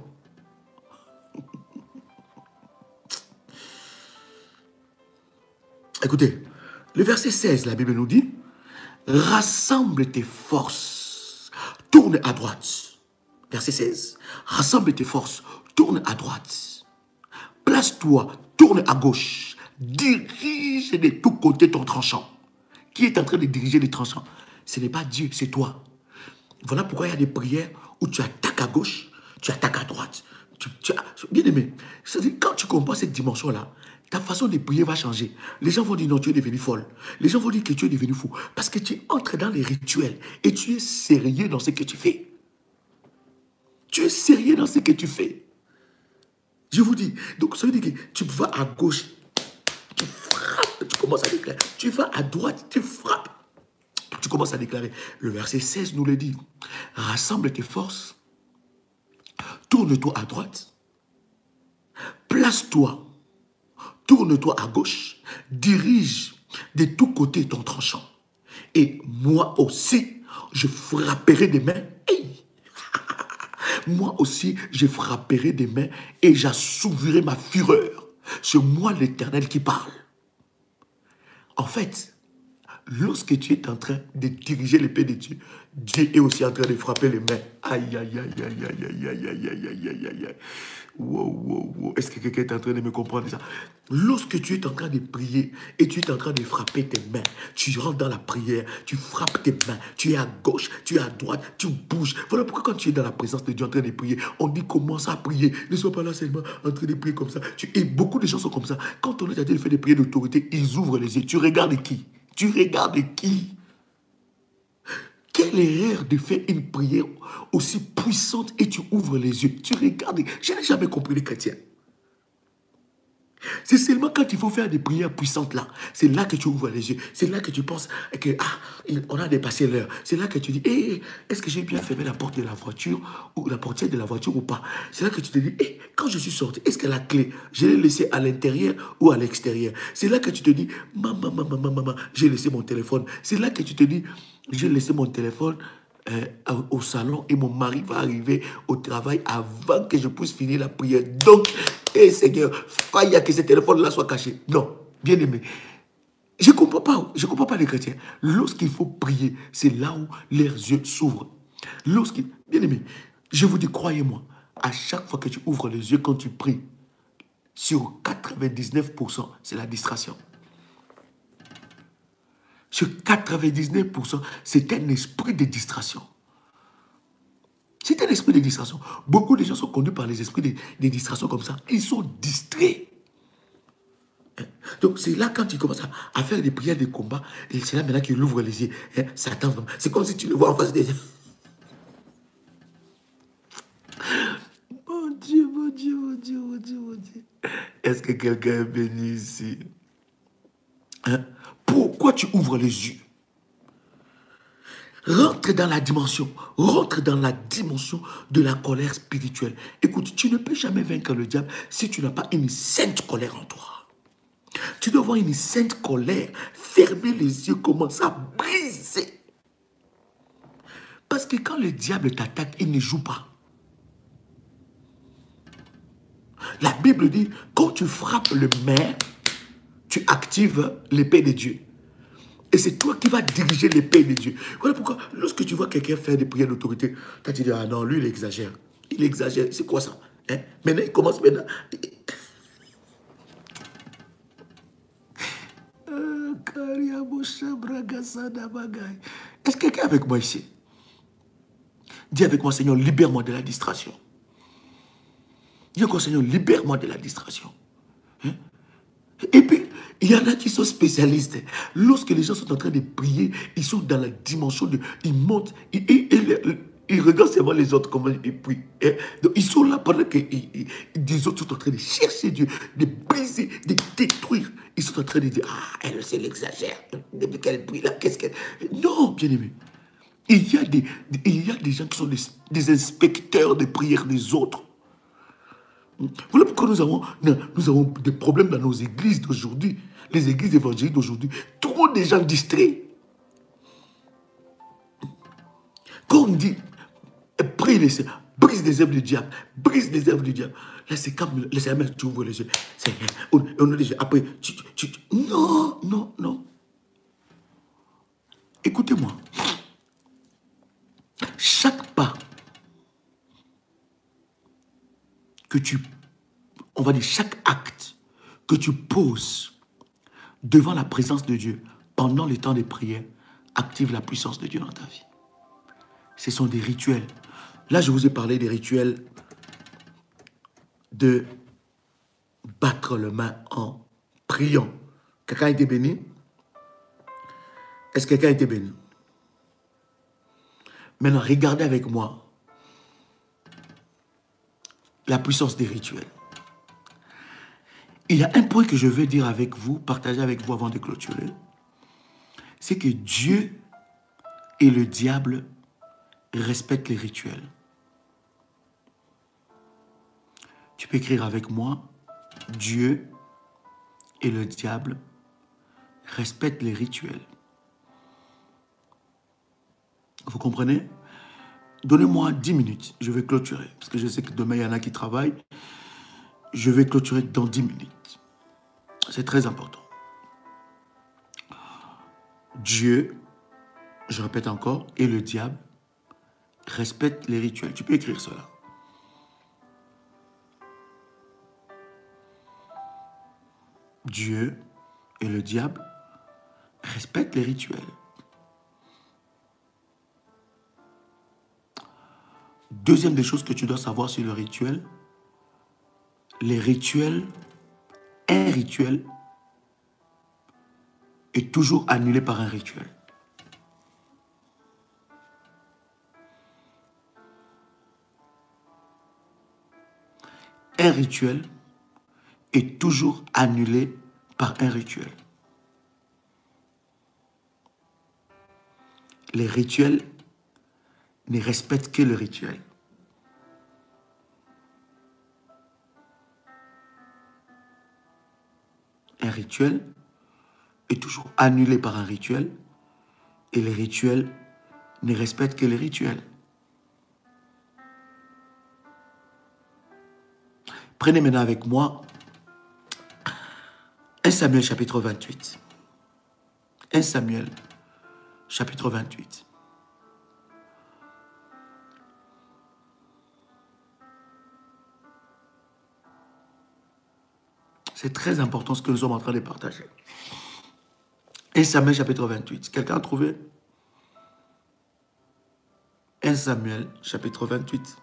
Écoutez, le verset 16, la Bible nous dit, rassemble tes forces, tourne à droite. Verset 16. Rassemble tes forces, tourne à droite. Place-toi, tourne à gauche. Dirige de tous côtés ton tranchant. Qui est en train de diriger les tranchants? Ce n'est pas Dieu, c'est toi. Voilà pourquoi il y a des prières où tu attaques à gauche, tu attaques à droite. Bien aimé, quand tu comprends cette dimension-là, ta façon de prier va changer. Les gens vont dire non, tu es devenu folle. Les gens vont dire que tu es devenu fou. Parce que tu entres dans les rituels et tu es sérieux dans ce que tu fais. Tu es sérieux dans ce que tu fais. Je vous dis, donc ça veut dire que tu vas à gauche, tu frappes, tu commences à déclarer. Tu vas à droite, tu frappes, tu commences à déclarer. Le verset 16 nous le dit. Rassemble tes forces, tourne-toi à droite, place-toi, tourne-toi à gauche, dirige de tous côtés ton tranchant. Et moi aussi, je frapperai des mains. Hey! Moi aussi, je frapperai des mains et j'assouvirai ma fureur. C'est moi l'Éternel qui parle. En fait, lorsque tu es en train de diriger l'épée de Dieu, Dieu est aussi en train de frapper les mains. Aïe, aïe, aïe, aïe, aïe, aïe, aïe, aïe, aïe, aïe, aïe, aïe, aïe. Wow, wow, wow. Est-ce que quelqu'un est en train de me comprendre ça? Lorsque tu es en train de prier et tu es en train de frapper tes mains, tu rentres dans la prière, tu frappes tes mains, tu es à gauche, tu es à droite, tu bouges. Voilà pourquoi quand tu es dans la présence de Dieu en train de prier, on dit commence à prier. Ne sois pas là seulement en train de prier comme ça. Et beaucoup de gens sont comme ça. Quand on est en train de faire des prières d'autorité, ils ouvrent les yeux. Tu regardes qui? Tu regardes qui? Quelle erreur de faire une prière aussi puissante et tu ouvres les yeux. Tu regardes. Je n'ai jamais compris les chrétiens. C'est seulement quand il faut faire des prières puissantes là. C'est là que tu ouvres les yeux. C'est là que tu penses que on a dépassé l'heure. C'est là que tu dis, est-ce que j'ai bien fermé la porte de la voiture ou la portière de la voiture ou pas? C'est là que tu te dis, quand je suis sorti, est-ce que la clé, je l'ai laissée à l'intérieur ou à l'extérieur? C'est là que tu te dis, maman, j'ai laissé mon téléphone. C'est là que tu te dis, j'ai laissé mon téléphone au salon et mon mari va arriver au travail avant que je puisse finir la prière. Donc, Seigneur, faille que ce téléphone-là soit caché. Non, bien aimé. Je ne comprends pas les chrétiens. Lorsqu'il faut prier, c'est là où leurs yeux s'ouvrent. Bien aimé, je vous dis, croyez-moi, à chaque fois que tu ouvres les yeux quand tu pries, sur 99%, c'est la distraction. Sur 99%, c'est un esprit de distraction. C'est un esprit de distraction. Beaucoup de gens sont conduits par les esprits de distraction comme ça. Ils sont distraits. Donc c'est là quand tu commences à faire des prières de combat, et c'est là maintenant qu'il ouvre les yeux. Satan, c'est comme si tu le vois en face des... Mon Dieu, mon Dieu, mon Dieu, mon Dieu, mon Dieu. Est-ce que quelqu'un est béni ici? Pourquoi tu ouvres les yeux? Rentre dans la dimension. Rentre dans la dimension de la colère spirituelle. Écoute, tu ne peux jamais vaincre le diable si tu n'as pas une sainte colère en toi. Tu dois avoir une sainte colère. Fermer les yeux, commencer à briser. Parce que quand le diable t'attaque, il ne joue pas. La Bible dit, quand tu frappes le maire, tu actives l'épée de Dieu. Et c'est toi qui vas diriger l'épée de Dieu. Voilà pourquoi, lorsque tu vois quelqu'un faire des prières d'autorité, tu te dis, ah non, lui, il exagère. Il exagère. C'est quoi ça? Hein? Maintenant, il commence maintenant. Est-ce que quelqu'un est avec moi ici? Dis avec moi, Seigneur, libère-moi de la distraction. Dis encore, Seigneur, libère-moi de la distraction. Hein? Et puis, il y en a qui sont spécialistes. Lorsque les gens sont en train de prier, ils sont dans la dimension de... Ils montent, ils regardent seulement les autres comment ils prient. Donc, ils sont là pendant que les autres sont en train de chercher Dieu, de briser, de détruire. Ils sont en train de dire, ah, elle, c'est l'exagère. Depuis qu'elle prie là, qu'est-ce qu'elle... Non, bien aimé. Il y a des gens qui sont des inspecteurs de prière des autres. Voilà pourquoi nous avons des problèmes dans nos églises d'aujourd'hui. Les églises évangéliques d'aujourd'hui. Trop de gens distraits. Quand on dit, prie les œuvres, brise les œuvres du diable, brise les œuvres du diable. Là, c'est comme, tu ouvres les yeux. On a déjà, après, non, non, non. Écoutez-moi. Chaque pas que on va dire chaque acte que tu poses devant la présence de Dieu pendant les temps de prière active la puissance de Dieu dans ta vie. Ce sont des rituels. Là, je vous ai parlé des rituels de battre le main en priant. Quelqu'un a été béni? Est-ce que quelqu'un a été béni? Maintenant, regardez avec moi la puissance des rituels. Il y a un point que je veux dire avec vous, partager avec vous avant de clôturer. C'est que Dieu et le diable respectent les rituels. Tu peux écrire avec moi, Dieu et le diable respectent les rituels. Vous comprenez? Donnez-moi 10 minutes, je vais clôturer. Parce que je sais que demain, il y en a qui travaillent. Je vais clôturer dans 10 minutes. C'est très important. Dieu, je répète encore, et le diable respectent les rituels. Tu peux écrire cela. Dieu et le diable respectent les rituels. Deuxième des choses que tu dois savoir sur le rituel, les rituels, un rituel est toujours annulé par un rituel. Un rituel est toujours annulé par un rituel. Les rituels ne respectent que le rituel. Un rituel est toujours annulé par un rituel et les rituels ne respectent que les rituels. Prenez maintenant avec moi 1 Samuel chapitre 28. 1 Samuel chapitre 28. C'est très important ce que nous sommes en train de partager. 1 Samuel chapitre 28. Quelqu'un a trouvé? 1 Samuel chapitre 28.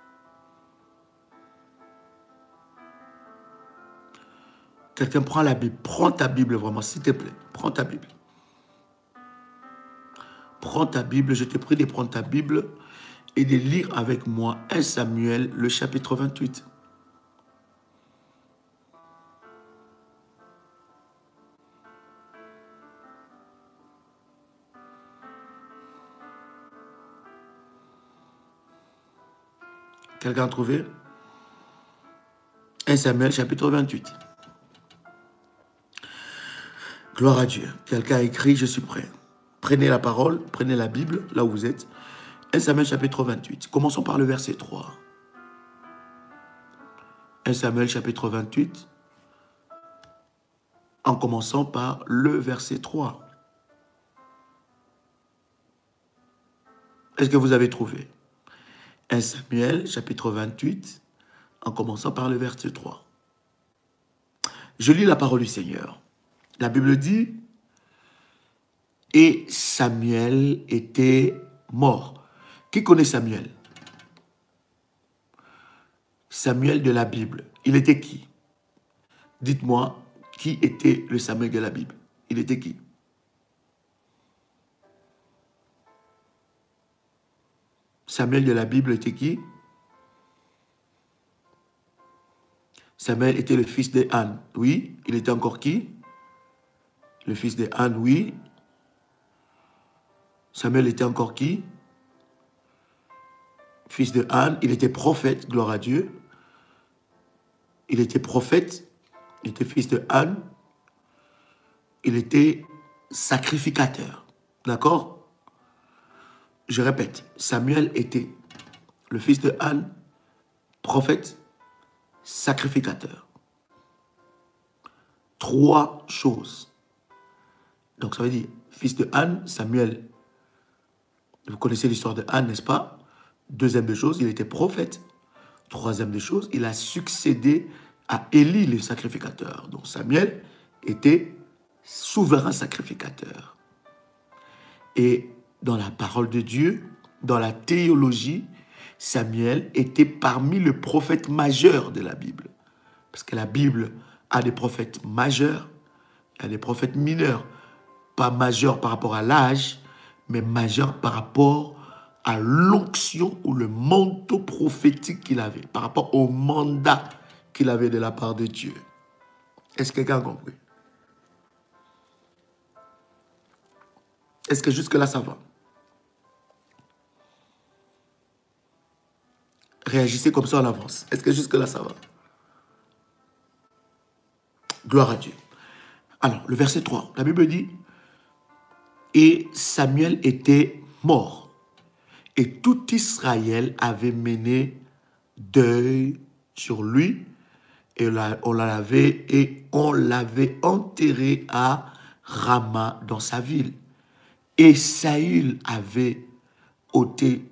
Quelqu'un prend la Bible. Prends ta Bible vraiment, s'il te plaît. Prends ta Bible. Prends ta Bible. Je te prie de prendre ta Bible et de lire avec moi 1 Samuel, le chapitre 28. Quelqu'un a trouvé? 1 Samuel chapitre 28. Gloire à Dieu. Quelqu'un a écrit, je suis prêt. Prenez la parole, prenez la Bible, là où vous êtes. 1 Samuel chapitre 28. Commençons par le verset 3. 1 Samuel chapitre 28. En commençant par le verset 3. Est-ce que vous avez trouvé? 1 Samuel chapitre 28. En commençant par le verset 3. Je lis la parole du Seigneur. La Bible dit, et Samuel était mort. Qui connaît Samuel? Samuel de la Bible. Il était qui? Dites-moi, qui était le Samuel de la Bible? Il était qui? Samuel de la Bible était qui? Samuel était le fils de Anne. Oui. Il était encore qui? Le fils de Anne, oui. Samuel était encore qui? Fils de Anne. Il était prophète, gloire à Dieu. Il était prophète. Il était fils de Anne. Il était sacrificateur. D'accord? Je répète. Samuel était le fils de Anne, prophète, sacrificateur. 3 choses. Donc ça veut dire, fils de Anne, Samuel, vous connaissez l'histoire de Anne, n'est-ce pas? Deuxième des choses, il était prophète. Troisième des choses, il a succédé à Élie, le sacrificateur. Donc Samuel était souverain sacrificateur. Et dans la parole de Dieu, dans la théologie, Samuel était parmi les prophètes majeurs de la Bible. Parce que la Bible a des prophètes majeurs, il y a des prophètes mineurs. Pas majeurs par rapport à l'âge, mais majeurs par rapport à l'onction ou le manteau prophétique qu'il avait, par rapport au mandat qu'il avait de la part de Dieu. Est-ce que quelqu'un a compris? Est-ce que jusque-là, ça va? Réagissez comme ça en avance. Est-ce que jusque-là, ça va? Gloire à Dieu. Alors, le verset 3, la Bible dit, « Et Samuel était mort, et tout Israël avait mené deuil sur lui, et on l'avait enterré à Rama dans sa ville. Et Saül avait ôté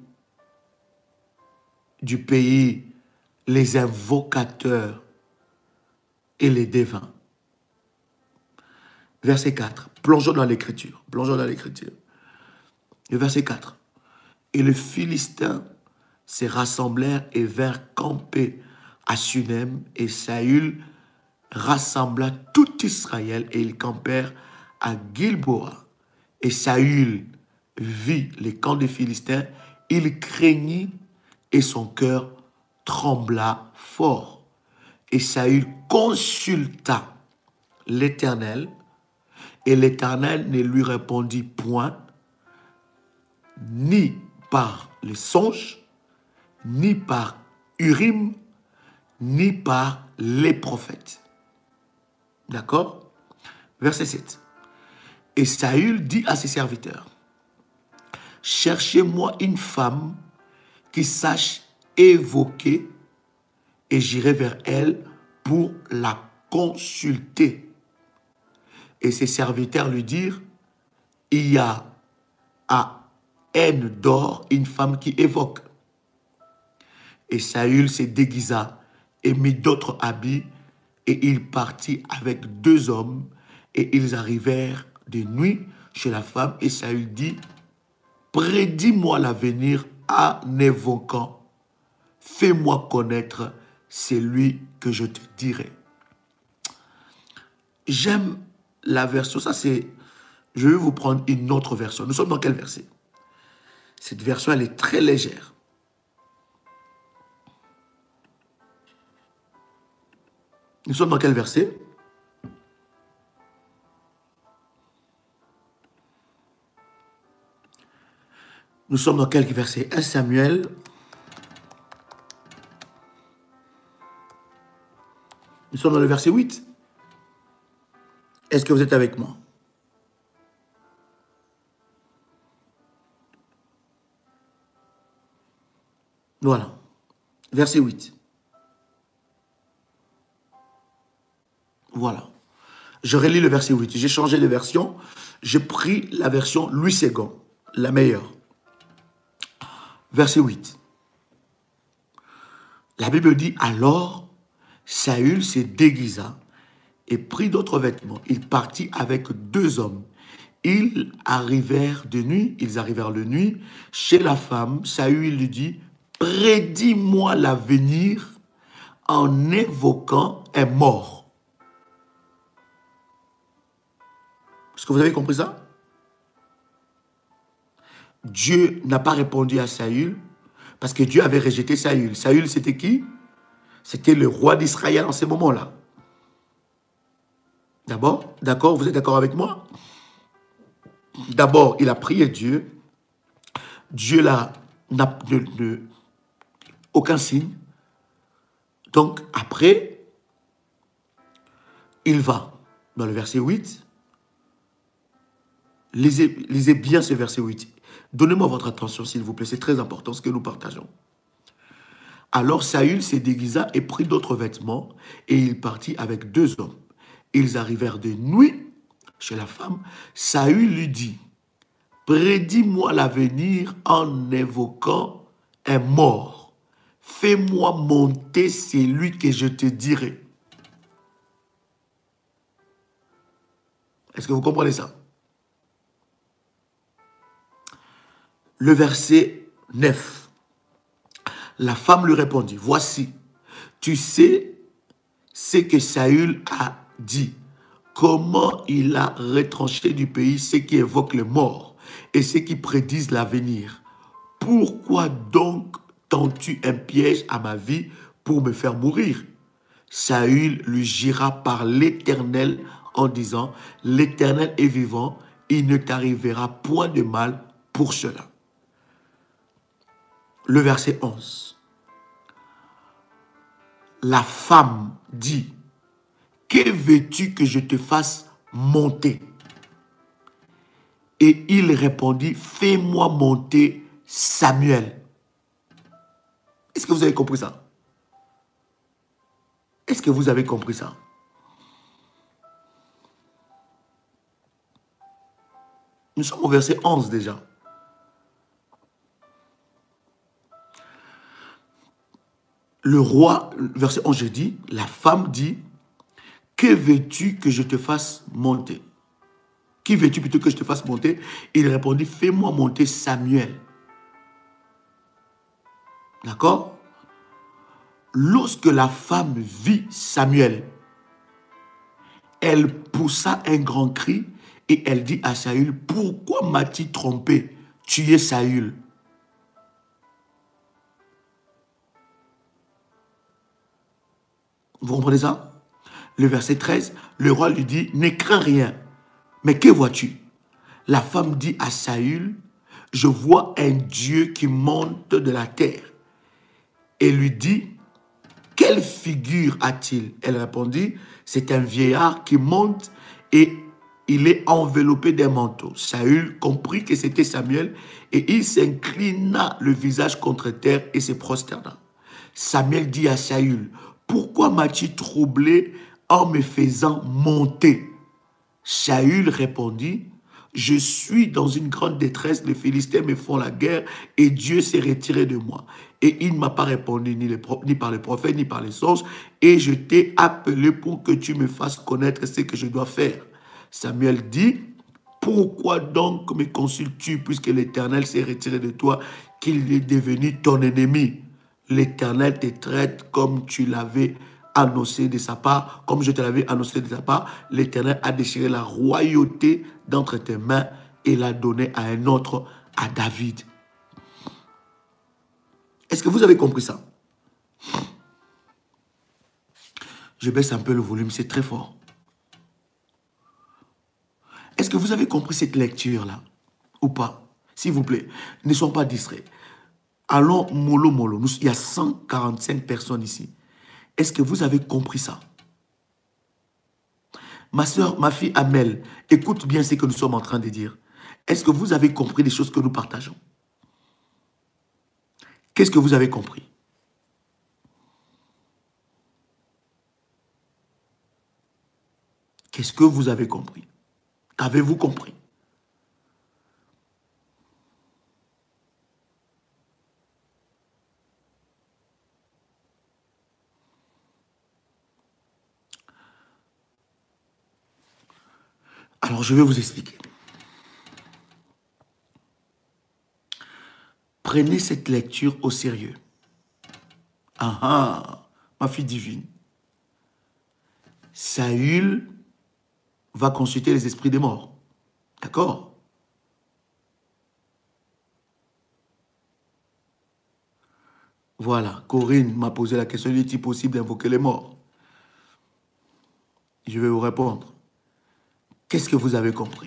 du pays les invocateurs et les devins. » Verset 4. Plongeons dans l'écriture. Plongeons dans l'écriture. Le verset 4. Et les Philistins se rassemblèrent et vinrent camper à Sunem, et Saül rassembla tout Israël, et ils campèrent à Gilboa. Et Saül vit les camps des Philistins, il craignit, et son cœur trembla fort. Et Saül consulta l'Éternel, et l'Éternel ne lui répondit point, ni par les songes, ni par Urim, ni par les prophètes. D'accord? Verset 7. Et Saül dit à ses serviteurs, « Cherchez-moi une femme qui sache évoquer, et j'irai vers elle pour la consulter. » Et ses serviteurs lui dirent, « Il y a à En-Dor une femme qui évoque. » Et Saül se déguisa et mit d'autres habits, et il partit avec 2 hommes, et ils arrivèrent de nuit chez la femme, et Saül dit, « Prédis-moi l'avenir en évoquant, fais-moi connaître celui que je te dirai. » J'aime la version, ça c'est, je vais vous prendre une autre version. Nous sommes dans quel verset? Cette version, elle est très légère. Nous sommes dans quel verset? Nous sommes dans quel verset? 1 Samuel, sommes dans le verset 8. Est-ce que vous êtes avec moi? Voilà. Verset 8. Voilà. Je relis le verset 8. J'ai changé de version. J'ai pris la version Louis II, la meilleure. Verset 8. La Bible dit, alors Saül se déguisa et prit d'autres vêtements. Il partit avec 2 hommes. Ils arrivèrent de nuit chez la femme. Saül lui dit, prédis-moi l'avenir en évoquant un mort. Est-ce que vous avez compris ça? Dieu n'a pas répondu à Saül parce que Dieu avait rejeté Saül. Saül, c'était qui? C'était le roi d'Israël en ce moment-là. D'abord, d'accord, vous êtes d'accord avec moi? D'abord, il a prié Dieu. Dieu n'a aucun signe. Donc, après, il va dans le verset 8. Lisez bien ce verset 8. Donnez-moi votre attention, s'il vous plaît. C'est très important ce que nous partageons. Alors Saül se déguisa et prit d'autres vêtements, et il partit avec 2 hommes. Ils arrivèrent de nuit chez la femme. Saül lui dit, prédis-moi l'avenir en évoquant un mort. Fais-moi monter celui que je te dirai. Est-ce que vous comprenez ça? Le verset 9. La femme lui répondit, voici, tu sais ce que Saül a dit, comment il a retranché du pays ceux qui évoquent les morts et ceux qui prédisent l'avenir. Pourquoi donc tends-tu un piège à ma vie pour me faire mourir? Saül lui jura par l'Éternel en disant, l'Éternel est vivant, il ne t'arrivera point de mal pour cela. Le verset 11. La femme dit, que veux-tu que je te fasse monter? Et il répondit, fais-moi monter Samuel. Est-ce que vous avez compris ça? Est-ce que vous avez compris ça? Nous sommes au verset 11 déjà. Le roi, verset 11, je dis, la femme dit, que veux-tu que je te fasse monter? Qui veux-tu plutôt que je te fasse monter? Il répondit, fais-moi monter Samuel. D'accord? Lorsque la femme vit Samuel, elle poussa un grand cri et elle dit à Saül, pourquoi m'as-tu trompé? Tu es Saül. Vous comprenez ça? Le verset 13, le roi lui dit, ne crains rien. Mais que vois-tu? La femme dit à Saül, je vois un Dieu qui monte de la terre. Et lui dit, quelle figure a-t-il? Elle répondit, c'est un vieillard qui monte et il est enveloppé d'un manteau. Saül comprit que c'était Samuel et il s'inclina le visage contre terre et se prosterna. Samuel dit à Saül, pourquoi m'as-tu troublé en me faisant monter? Saül répondit, je suis dans une grande détresse, les Philistins me font la guerre et Dieu s'est retiré de moi. Et il ne m'a pas répondu ni par les prophètes ni par les songes et je t'ai appelé pour que tu me fasses connaître ce que je dois faire. Samuel dit, pourquoi donc me consultes-tu puisque l'Éternel s'est retiré de toi, qu'il est devenu ton ennemi? L'Éternel te traite comme tu l'avais annoncé de sa part, comme je te l'avais annoncé de sa part. L'Éternel a déchiré la royauté d'entre tes mains et l'a donnée à un autre, à David. Est-ce que vous avez compris ça? Je baisse un peu le volume, c'est très fort. Est-ce que vous avez compris cette lecture-là ou pas? S'il vous plaît, ne soyons pas distraits. Allons mollo mollo. Il y a 145 personnes ici. Est-ce que vous avez compris ça? Ma soeur, ma fille Amel, écoute bien ce que nous sommes en train de dire. Est-ce que vous avez compris les choses que nous partageons? Qu'est-ce que vous avez compris? Qu'est-ce que vous avez compris? Qu'avez-vous compris? Alors, je vais vous expliquer. Prenez cette lecture au sérieux. Ah ah, ma fille divine. Saül va consulter les esprits des morts. D'accord? Voilà, Corinne m'a posé la question, est-il possible d'invoquer les morts? Je vais vous répondre. Qu'est-ce que vous avez compris?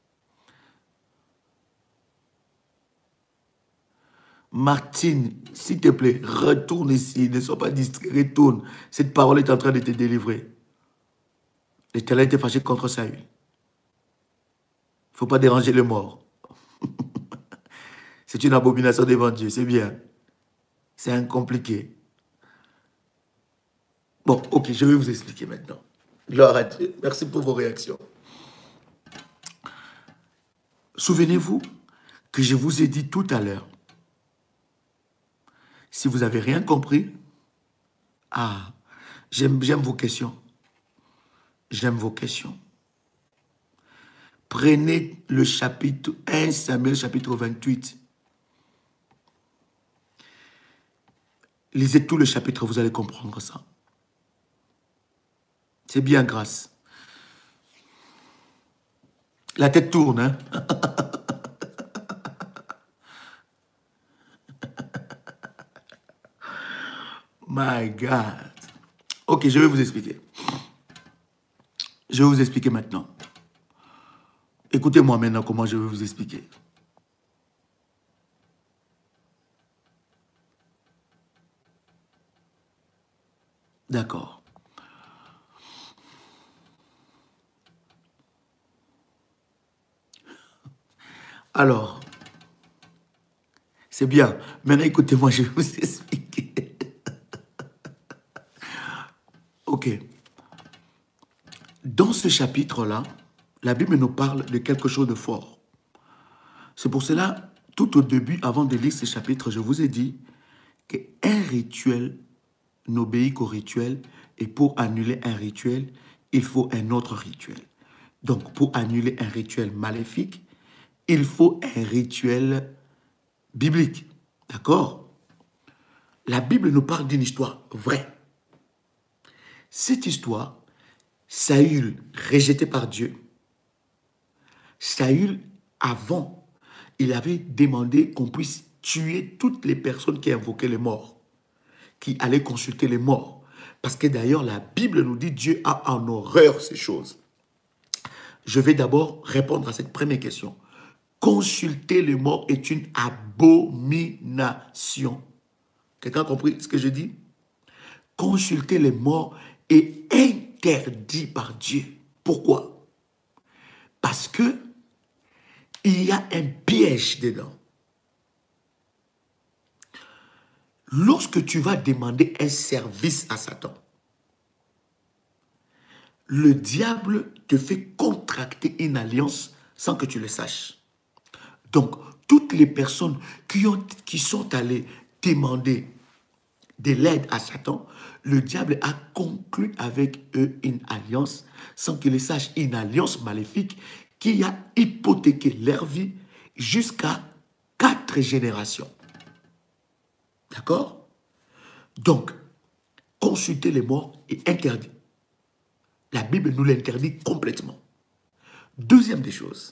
Martine, s'il te plaît, retourne ici, ne sois pas distrait, retourne. Cette parole est en train de te délivrer. L'Éternel était fâché contre Saül. Il ne faut pas déranger les morts. C'est une abomination devant Dieu, c'est bien. C'est incompliqué. Bon, ok, je vais vous expliquer maintenant. Gloire à Dieu. Merci pour vos réactions. Souvenez-vous que je vous ai dit tout à l'heure, si vous n'avez rien compris, ah, j'aime vos questions. J'aime vos questions. Prenez le chapitre 1 Samuel, chapitre 28. Lisez tout le chapitre, vous allez comprendre ça. C'est bien, grâce. La tête tourne, hein? My God. Ok, je vais vous expliquer. Je vais vous expliquer maintenant. Écoutez-moi maintenant comment je vais vous expliquer. D'accord. Alors, c'est bien. Maintenant, écoutez-moi, je vais vous expliquer. Ok. Dans ce chapitre-là, la Bible nous parle de quelque chose de fort. C'est pour cela, tout au début, avant de lire ce chapitre, je vous ai dit qu'un rituel n'obéit qu'au rituel, et pour annuler un rituel, il faut un autre rituel. Donc, pour annuler un rituel maléfique, il faut un rituel biblique. D'accord? La Bible nous parle d'une histoire vraie. Cette histoire, Saül, rejeté par Dieu, Saül, avant, il avait demandé qu'on puisse tuer toutes les personnes qui invoquaient les morts, qui allaient consulter les morts. Parce que d'ailleurs, la Bible nous dit Dieu a en horreur ces choses. Je vais d'abord répondre à cette première question. Consulter les morts est une abomination. Quelqu'un a compris ce que je dis? Consulter les morts est interdit par Dieu. Pourquoi? Parce que il y a un piège dedans. Lorsque tu vas demander un service à Satan, le diable te fait contracter une alliance sans que tu le saches. Donc, toutes les personnes qui sont allées demander de l'aide à Satan, le diable a conclu avec eux une alliance sans qu'ils le sachent, une alliance maléfique qui a hypothéqué leur vie jusqu'à 4 générations. D'accord? Donc, consulter les morts est interdit. La Bible nous l'interdit complètement. Deuxième des choses,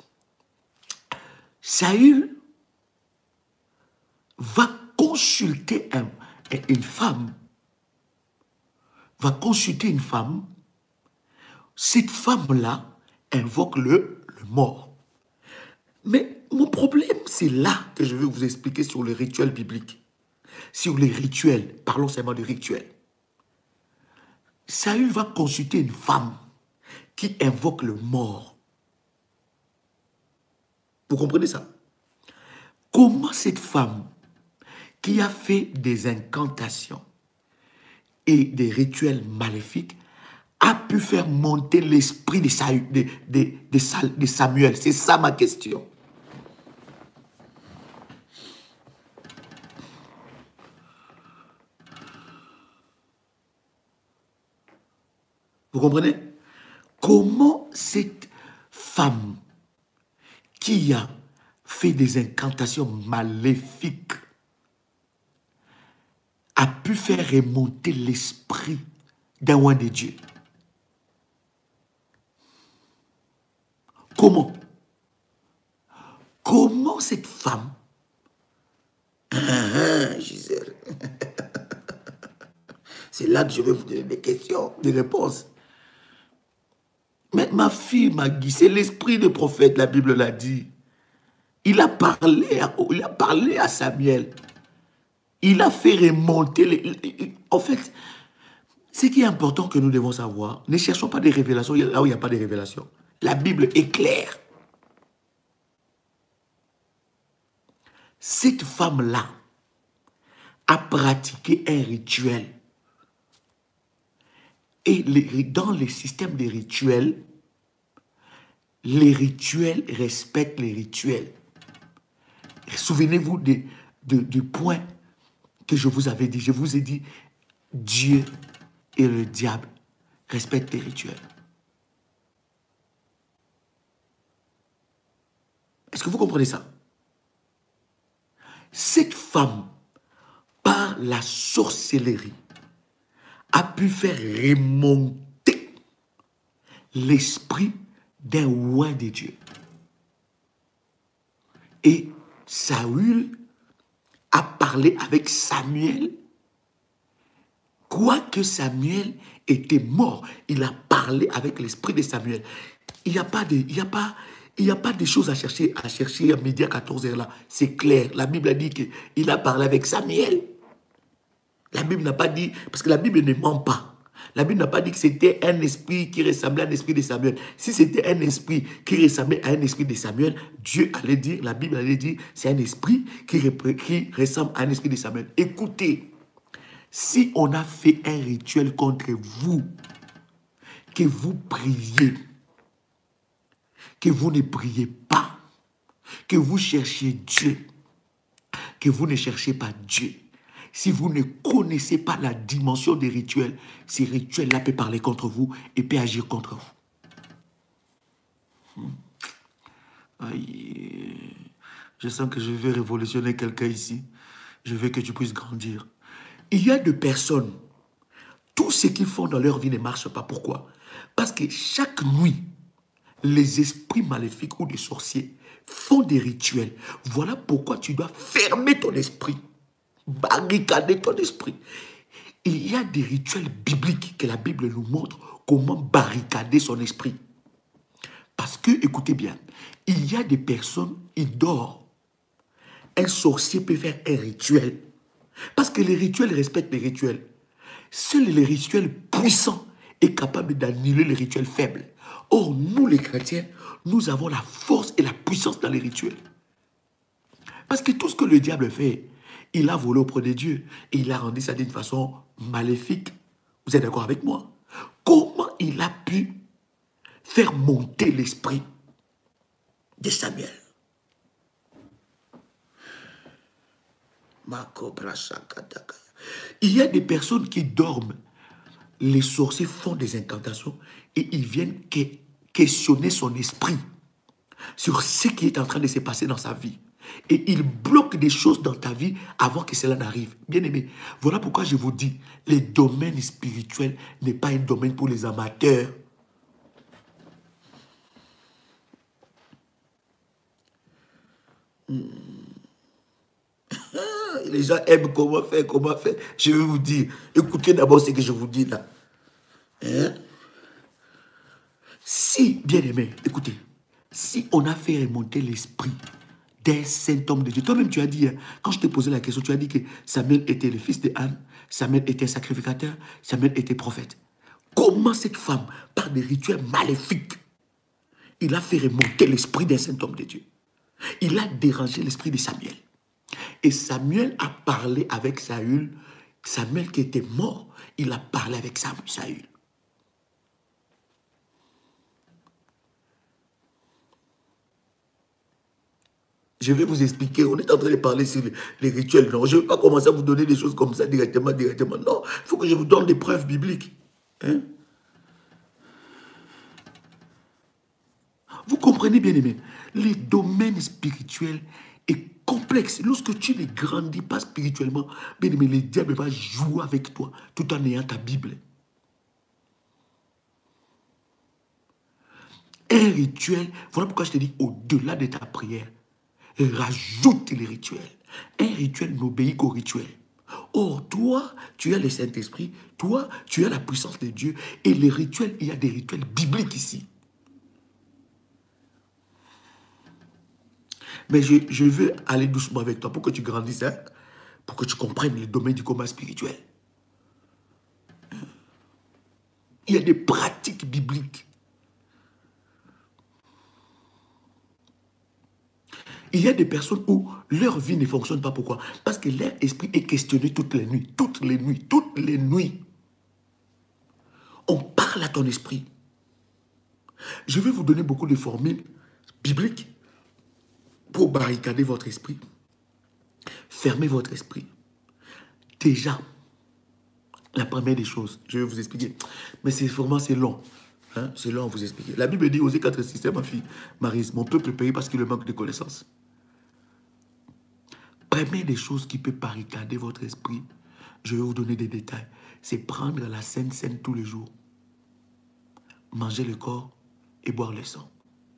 Saül va consulter une femme. Va consulter une femme. Cette femme-là invoque le mort. Mais mon problème, c'est là que je vais vous expliquer sur le rituel biblique. Sur les rituels, parlons seulement de rituels. Saül va consulter une femme qui invoque le mort. Vous comprenez ça? Comment cette femme qui a fait des incantations et des rituels maléfiques a pu faire monter l'esprit de Samuel? C'est ça ma question. Vous comprenez? Comment cette femme qui a fait des incantations maléfiques a pu faire remonter l'esprit d'un roi de Dieu? Comment? Comment cette femme, Gisèle, c'est là que je vais vous donner des questions, des réponses. Mais ma fille, Maggie, c'est l'esprit de prophète, la Bible l'a dit. Il a parlé à Samuel. Il a fait remonter En fait, ce qui est important que nous devons savoir, ne cherchons pas des révélations là où il n'y a pas de révélations. La Bible est claire. Cette femme-là a pratiqué un rituel. Et dans les systèmes de rituels, les rituels respectent les rituels. Souvenez-vous du point que je vous avais dit. Je vous ai dit, Dieu et le diable respectent les rituels. Est-ce que vous comprenez ça? Cette femme, par la sorcellerie, a pu faire remonter l'esprit d'un roi de Dieu. Et Saül a parlé avec Samuel. Quoique Samuel était mort, il a parlé avec l'esprit de Samuel. Il n'y a pas de choses à chercher à midi à 14h là. C'est clair. La Bible a dit qu'il a parlé avec Samuel. La Bible n'a pas dit, parce que la Bible ne ment pas. La Bible n'a pas dit que c'était un esprit qui ressemblait à un esprit de Samuel. Si c'était un esprit qui ressemblait à un esprit de Samuel, Dieu allait dire, la Bible allait dire, c'est un esprit qui ressemble à un esprit de Samuel. Écoutez, si on a fait un rituel contre vous, que vous priez, que vous ne priez pas, que vous cherchiez Dieu, que vous ne cherchez pas Dieu, si vous ne connaissez pas la dimension des rituels, ces rituels-là peuvent parler contre vous et peuvent agir contre vous. Aïe. Je sens que je vais révolutionner quelqu'un ici. Je veux que tu puisses grandir. Il y a des personnes, tout ce qu'ils font dans leur vie ne marche pas. Pourquoi? Parce que chaque nuit, les esprits maléfiques ou des sorciers font des rituels. Voilà pourquoi tu dois fermer ton esprit. Barricader ton esprit. Il y a des rituels bibliques que la Bible nous montre comment barricader son esprit. Parce que, écoutez bien, il y a des personnes, ils dorment. Un sorcier peut faire un rituel. Parce que les rituels respectent les rituels. Seuls les rituels puissants sont capables d'annuler les rituels faibles. Or, nous les chrétiens, nous avons la force et la puissance dans les rituels. Parce que tout ce que le diable fait, il a volé auprès de Dieu et il a rendu ça d'une façon maléfique. Vous êtes d'accord avec moi? Comment il a pu faire monter l'esprit de Samuel? Il y a des personnes qui dorment. Les sorciers font des incantations et ils viennent questionner son esprit sur ce qui est en train de se passer dans sa vie. Et il bloque des choses dans ta vie avant que cela n'arrive. Bien aimé, voilà pourquoi je vous dis, le domaine spirituel n'est pas un domaine pour les amateurs. Les gens aiment comment faire, comment faire. Je vais vous dire, écoutez d'abord ce que je vous dis là. Hein? Si, bien aimé, écoutez, si on a fait remonter l'esprit d'un saint homme de Dieu. Toi-même, tu as dit, hein, quand je t'ai posé la question, tu as dit que Samuel était le fils de Anne, Samuel était sacrificateur, Samuel était prophète. Comment cette femme, par des rituels maléfiques, il a fait remonter l'esprit d'un saint homme de Dieu. Il a dérangé l'esprit de Samuel. Et Samuel a parlé avec Saül. Samuel qui était mort, il a parlé avec Saül. Je vais vous expliquer. On est en train de parler sur les rituels. Non, je ne vais pas commencer à vous donner des choses comme ça directement. Non, il faut que je vous donne des preuves bibliques. Hein? Vous comprenez bien, aimé. Les domaines spirituels est complexe. Lorsque tu ne grandis pas spirituellement, bien aimé, le diable va jouer avec toi tout en ayant ta Bible. Un rituel, voilà pourquoi je te dis, au-delà de ta prière, rajoute les rituels. Un rituel n'obéit qu'au rituel. Or, toi, tu as le Saint-Esprit, toi, tu as la puissance de Dieu, et les rituels, il y a des rituels bibliques ici. Mais je veux aller doucement avec toi pour que tu grandisses, hein, pour que tu comprennes le domaine du combat spirituel. Il y a des pratiques bibliques. Il y a des personnes où leur vie ne fonctionne pas. Pourquoi? Parce que leur esprit est questionné toutes les nuits. Toutes les nuits. Toutes les nuits. On parle à ton esprit. Je vais vous donner beaucoup de formules bibliques pour barricader votre esprit. Fermer votre esprit. Déjà, la première des choses, je vais vous expliquer. Mais c'est vraiment, c'est long. Hein? C'est long à vous expliquer. La Bible dit, Osée 4,6, ma fille, Maryse, mon peuple périt parce qu'il manque de connaissances. Première des choses qui peut barricader votre esprit, je vais vous donner des détails, c'est prendre la Sainte Seine tous les jours. Manger le corps et boire le sang.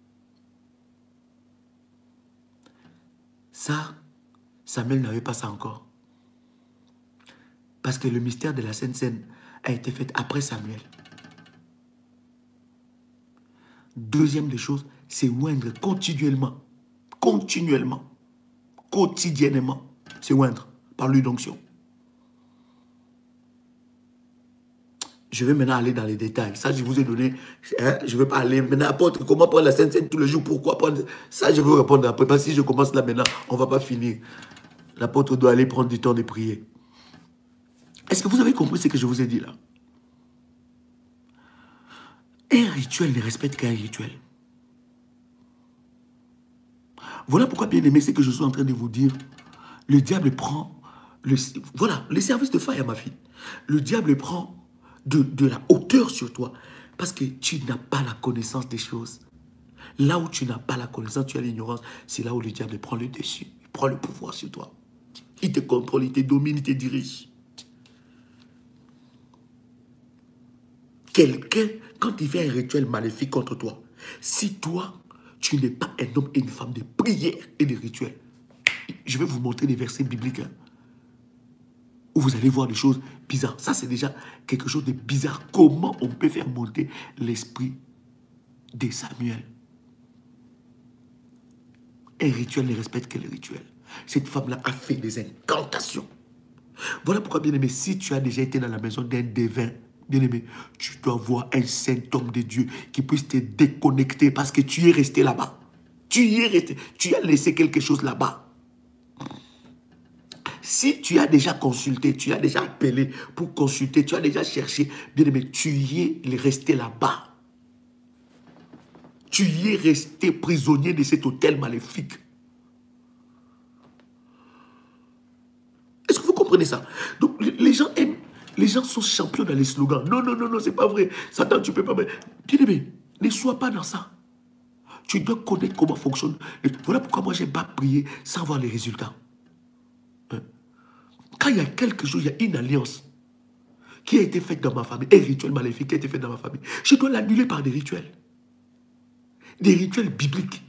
Ça, Samuel n'avait pas ça encore. Parce que le mystère de la Sainte Seine a été fait après Samuel. Deuxième des choses, c'est oindre continuellement. Continuellement. Quotidiennement. C'est oindre par l'huile d'onction. Je vais maintenant aller dans les détails. Ça, je vous ai donné. Hein, je ne vais pas aller maintenant. Apôtre, comment prendre la Sainte Seine tous les jours? Pourquoi prendre ça? Je vais vous répondre après. Parce que si je commence là maintenant, on ne va pas finir. L'apôtre doit aller prendre du temps de prier. Est-ce que vous avez compris ce que je vous ai dit là? Un rituel ne respecte qu'un rituel. Voilà pourquoi, bien aimé, c'est que je suis en train de vous dire. Le diable prend... voilà, les services de faille à ma fille. Le diable prend de la hauteur sur toi. Parce que tu n'as pas la connaissance des choses. Là où tu n'as pas la connaissance, tu as l'ignorance. C'est là où le diable prend le dessus. Il prend le pouvoir sur toi. Il te contrôle, il te domine, il te dirige. Quelqu'un, quand il fait un rituel maléfique contre toi, si toi, tu n'es pas un homme et une femme de prière et de rituel, je vais vous montrer des versets bibliques hein, où vous allez voir des choses bizarres. Ça, c'est déjà quelque chose de bizarre. Comment on peut faire monter l'esprit de Samuel? Un rituel ne respecte que le rituel. Cette femme-là a fait des incantations. Voilà pourquoi, bien aimé, si tu as déjà été dans la maison d'un devin, bien aimé, tu dois voir un saint homme de Dieu qui puisse te déconnecter parce que tu es resté là-bas. Tu y es resté. Tu as laissé quelque chose là-bas. Si tu as déjà consulté, tu as déjà appelé pour consulter, tu as déjà cherché, bien aimé, tu y es resté là-bas. Tu y es resté prisonnier de cet hôtel maléfique. Est-ce que vous comprenez ça? Donc, les gens aiment. Les gens sont champions dans les slogans. Non, non, non, non, c'est pas vrai. Satan, tu peux pas... Bien aimé, ne sois pas dans ça. Tu dois connaître comment fonctionne. Et voilà pourquoi moi, je n'aime pas prier sans voir les résultats. Hein? Quand il y a quelque chose, il y a une alliance qui a été faite dans ma famille, un rituel maléfique qui a été fait dans ma famille, je dois l'annuler par des rituels. Des rituels bibliques.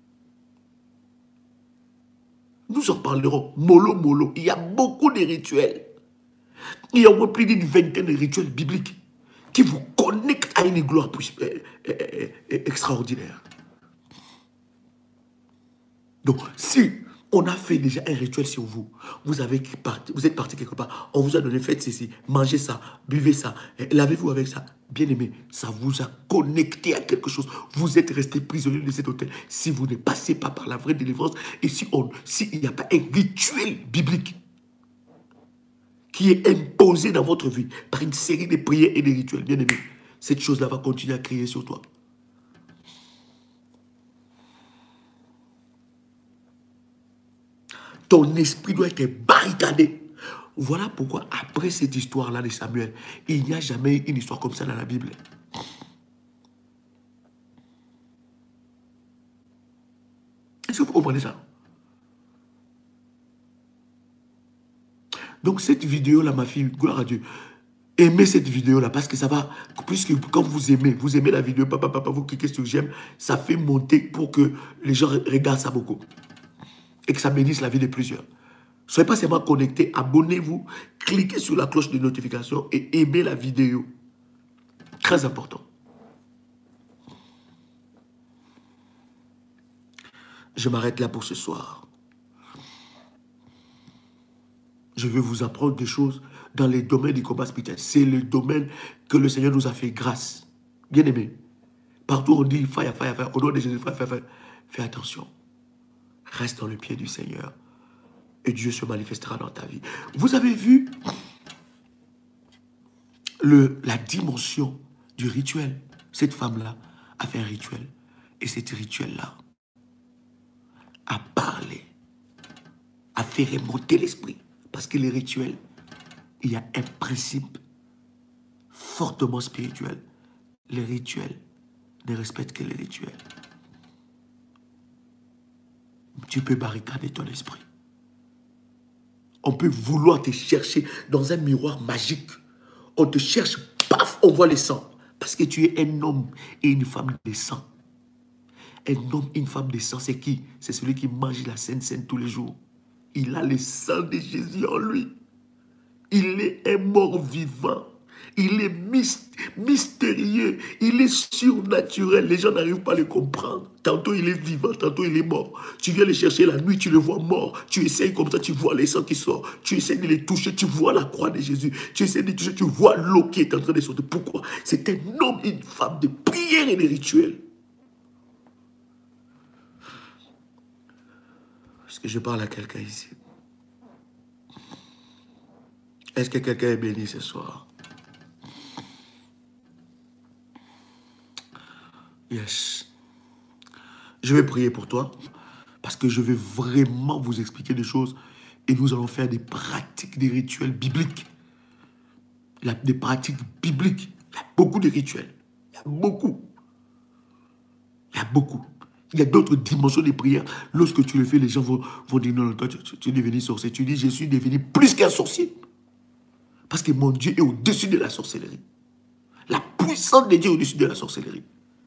Nous en parlerons. Mollo, mollo. Il y a beaucoup de rituels. Il y a au moins plus d'une vingtaine de rituels bibliques qui vous connectent à une gloire extraordinaire. Donc, si On a fait déjà un rituel sur vous. Vous êtes parti quelque part. On vous a donné, faites ceci, mangez ça, buvez ça, lavez-vous avec ça. Bien aimé, ça vous a connecté à quelque chose. Vous êtes resté prisonnier de cet hôtel. Si vous ne passez pas par la vraie délivrance, et s'il n'y a pas un rituel biblique qui est imposé dans votre vie par une série de prières et de rituels, bien aimé, cette chose-là va continuer à crier sur toi. Ton esprit doit être barricadé. Voilà pourquoi, après cette histoire-là de Samuel, il n'y a jamais une histoire comme ça dans la Bible. Est-ce que vous comprenez ça? Donc cette vidéo-là, ma fille, gloire à Dieu, aimez cette vidéo-là parce que ça va, puisque quand vous aimez la vidéo, papa, vous cliquez sur j'aime, ça fait monter pour que les gens regardent ça beaucoup. Et que ça bénisse la vie de plusieurs. Soyez pas seulement connectés, abonnez-vous, cliquez sur la cloche de notification et aimez la vidéo. Très important. Je m'arrête là pour ce soir. Je vais vous apprendre des choses dans les domaines du combat spirituel. C'est le domaine que le Seigneur nous a fait grâce. Bien aimé. Partout on dit fire. Au nom de Jésus, fire. Fais attention. Reste dans le pied du Seigneur. Et Dieu se manifestera dans ta vie. Vous avez vu la dimension du rituel. Cette femme-là a fait un rituel. Et cet rituel-là a parlé, a fait remonter l'esprit. Parce que les rituels, il y a un principe fortement spirituel. Les rituels ne respectent que les rituels. Tu peux barricader ton esprit. On peut vouloir te chercher dans un miroir magique. On te cherche, paf, on voit le sang. Parce que tu es un homme et une femme de sang. Un homme et une femme de sang, c'est qui? C'est celui qui mange la Sainte Seine tous les jours. Il a le sang de Jésus en lui. Il est un mort vivant. Il est mystérieux. Il est surnaturel. Les gens n'arrivent pas à le comprendre. Tantôt il est vivant, tantôt il est mort. Tu viens le chercher la nuit, tu le vois mort. Tu essayes comme ça, tu vois les sangs qui sortent. Tu essaies de les toucher, tu vois la croix de Jésus. Tu essaies de les toucher, tu vois l'eau qui est en train de sortir. Pourquoi? C'est un homme et une femme de prière et de rituel. Est-ce que je parle à quelqu'un ici? Est-ce que quelqu'un est béni ce soir? Yes. Je vais prier pour toi parce que je vais vraiment vous expliquer des choses et nous allons faire des pratiques, des rituels bibliques. Des pratiques bibliques. Il y a beaucoup de rituels. Il y a beaucoup. Il y a beaucoup. Il y a d'autres dimensions de prière. Lorsque tu le fais, les gens vont dire non, toi, tu es devenu sorcier. Tu dis, je suis devenu plus qu'un sorcier. Parce que mon Dieu est au-dessus de la sorcellerie. La puissance de Dieu est au-dessus de la sorcellerie.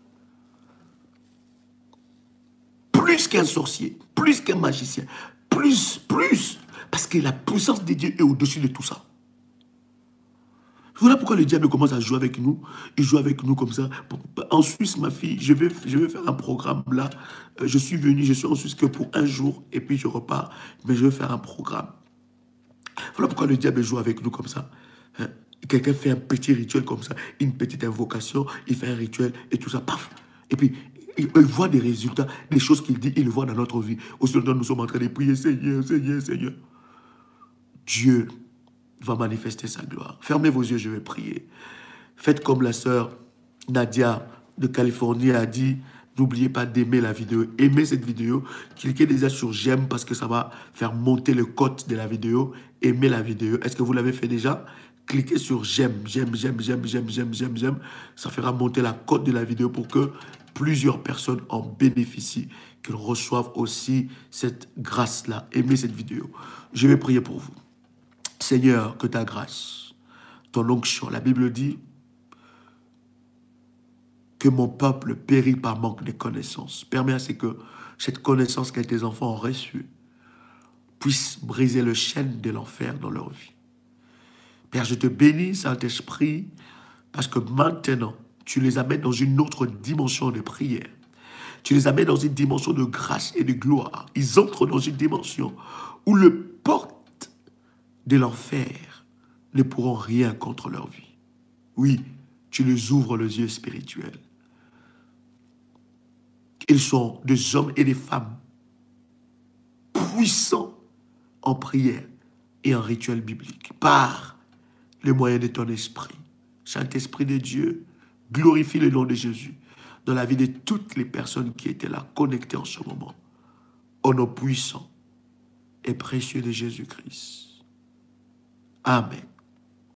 Plus qu'un sorcier, plus qu'un magicien, plus. Parce que la puissance de Dieu est au-dessus de tout ça. Voilà pourquoi le diable commence à jouer avec nous. Il joue avec nous comme ça. En Suisse, ma fille, je vais faire un programme là. Je suis en Suisse que pour un jour et puis je repars. Mais je vais faire un programme. Voilà pourquoi le diable joue avec nous comme ça. Hein? Quelqu'un fait un petit rituel comme ça, une petite invocation, il fait un rituel et tout ça, paf. Et puis, il voit des résultats, des choses qu'il dit, il le voit dans notre vie. Aussi longtemps nous sommes en train de prier, Seigneur. Dieu va manifester sa gloire. Fermez vos yeux, je vais prier. Faites comme la sœur Nadia de Californie a dit, n'oubliez pas d'aimer la vidéo. Aimez cette vidéo. Cliquez déjà sur j'aime parce que ça va faire monter le code de la vidéo. Aimez la vidéo. Est-ce que vous l'avez fait déjà? Cliquez sur j'aime. Ça fera monter la cote de la vidéo pour que plusieurs personnes en bénéficient, qu'ils reçoivent aussi cette grâce-là. Aimez cette vidéo. Je vais prier pour vous. Seigneur, que ta grâce, ton onction, la Bible dit que mon peuple périt par manque de connaissance. Permets à ce que cette connaissance que tes enfants ont reçue puisse briser le chêne de l'enfer dans leur vie. Père, je te bénis, Saint-Esprit, parce que maintenant, tu les amènes dans une autre dimension de prière. Tu les amènes dans une dimension de grâce et de gloire. Ils entrent dans une dimension où les portes de l'enfer ne pourront rien contre leur vie. Oui, tu les ouvres les yeux spirituels. Ils sont des hommes et des femmes puissants en prière et en rituel biblique par le moyen de ton esprit. Saint-Esprit de Dieu, glorifie le nom de Jésus dans la vie de toutes les personnes qui étaient là, connectées en ce moment. Au nom puissant et précieux de Jésus-Christ. Amen.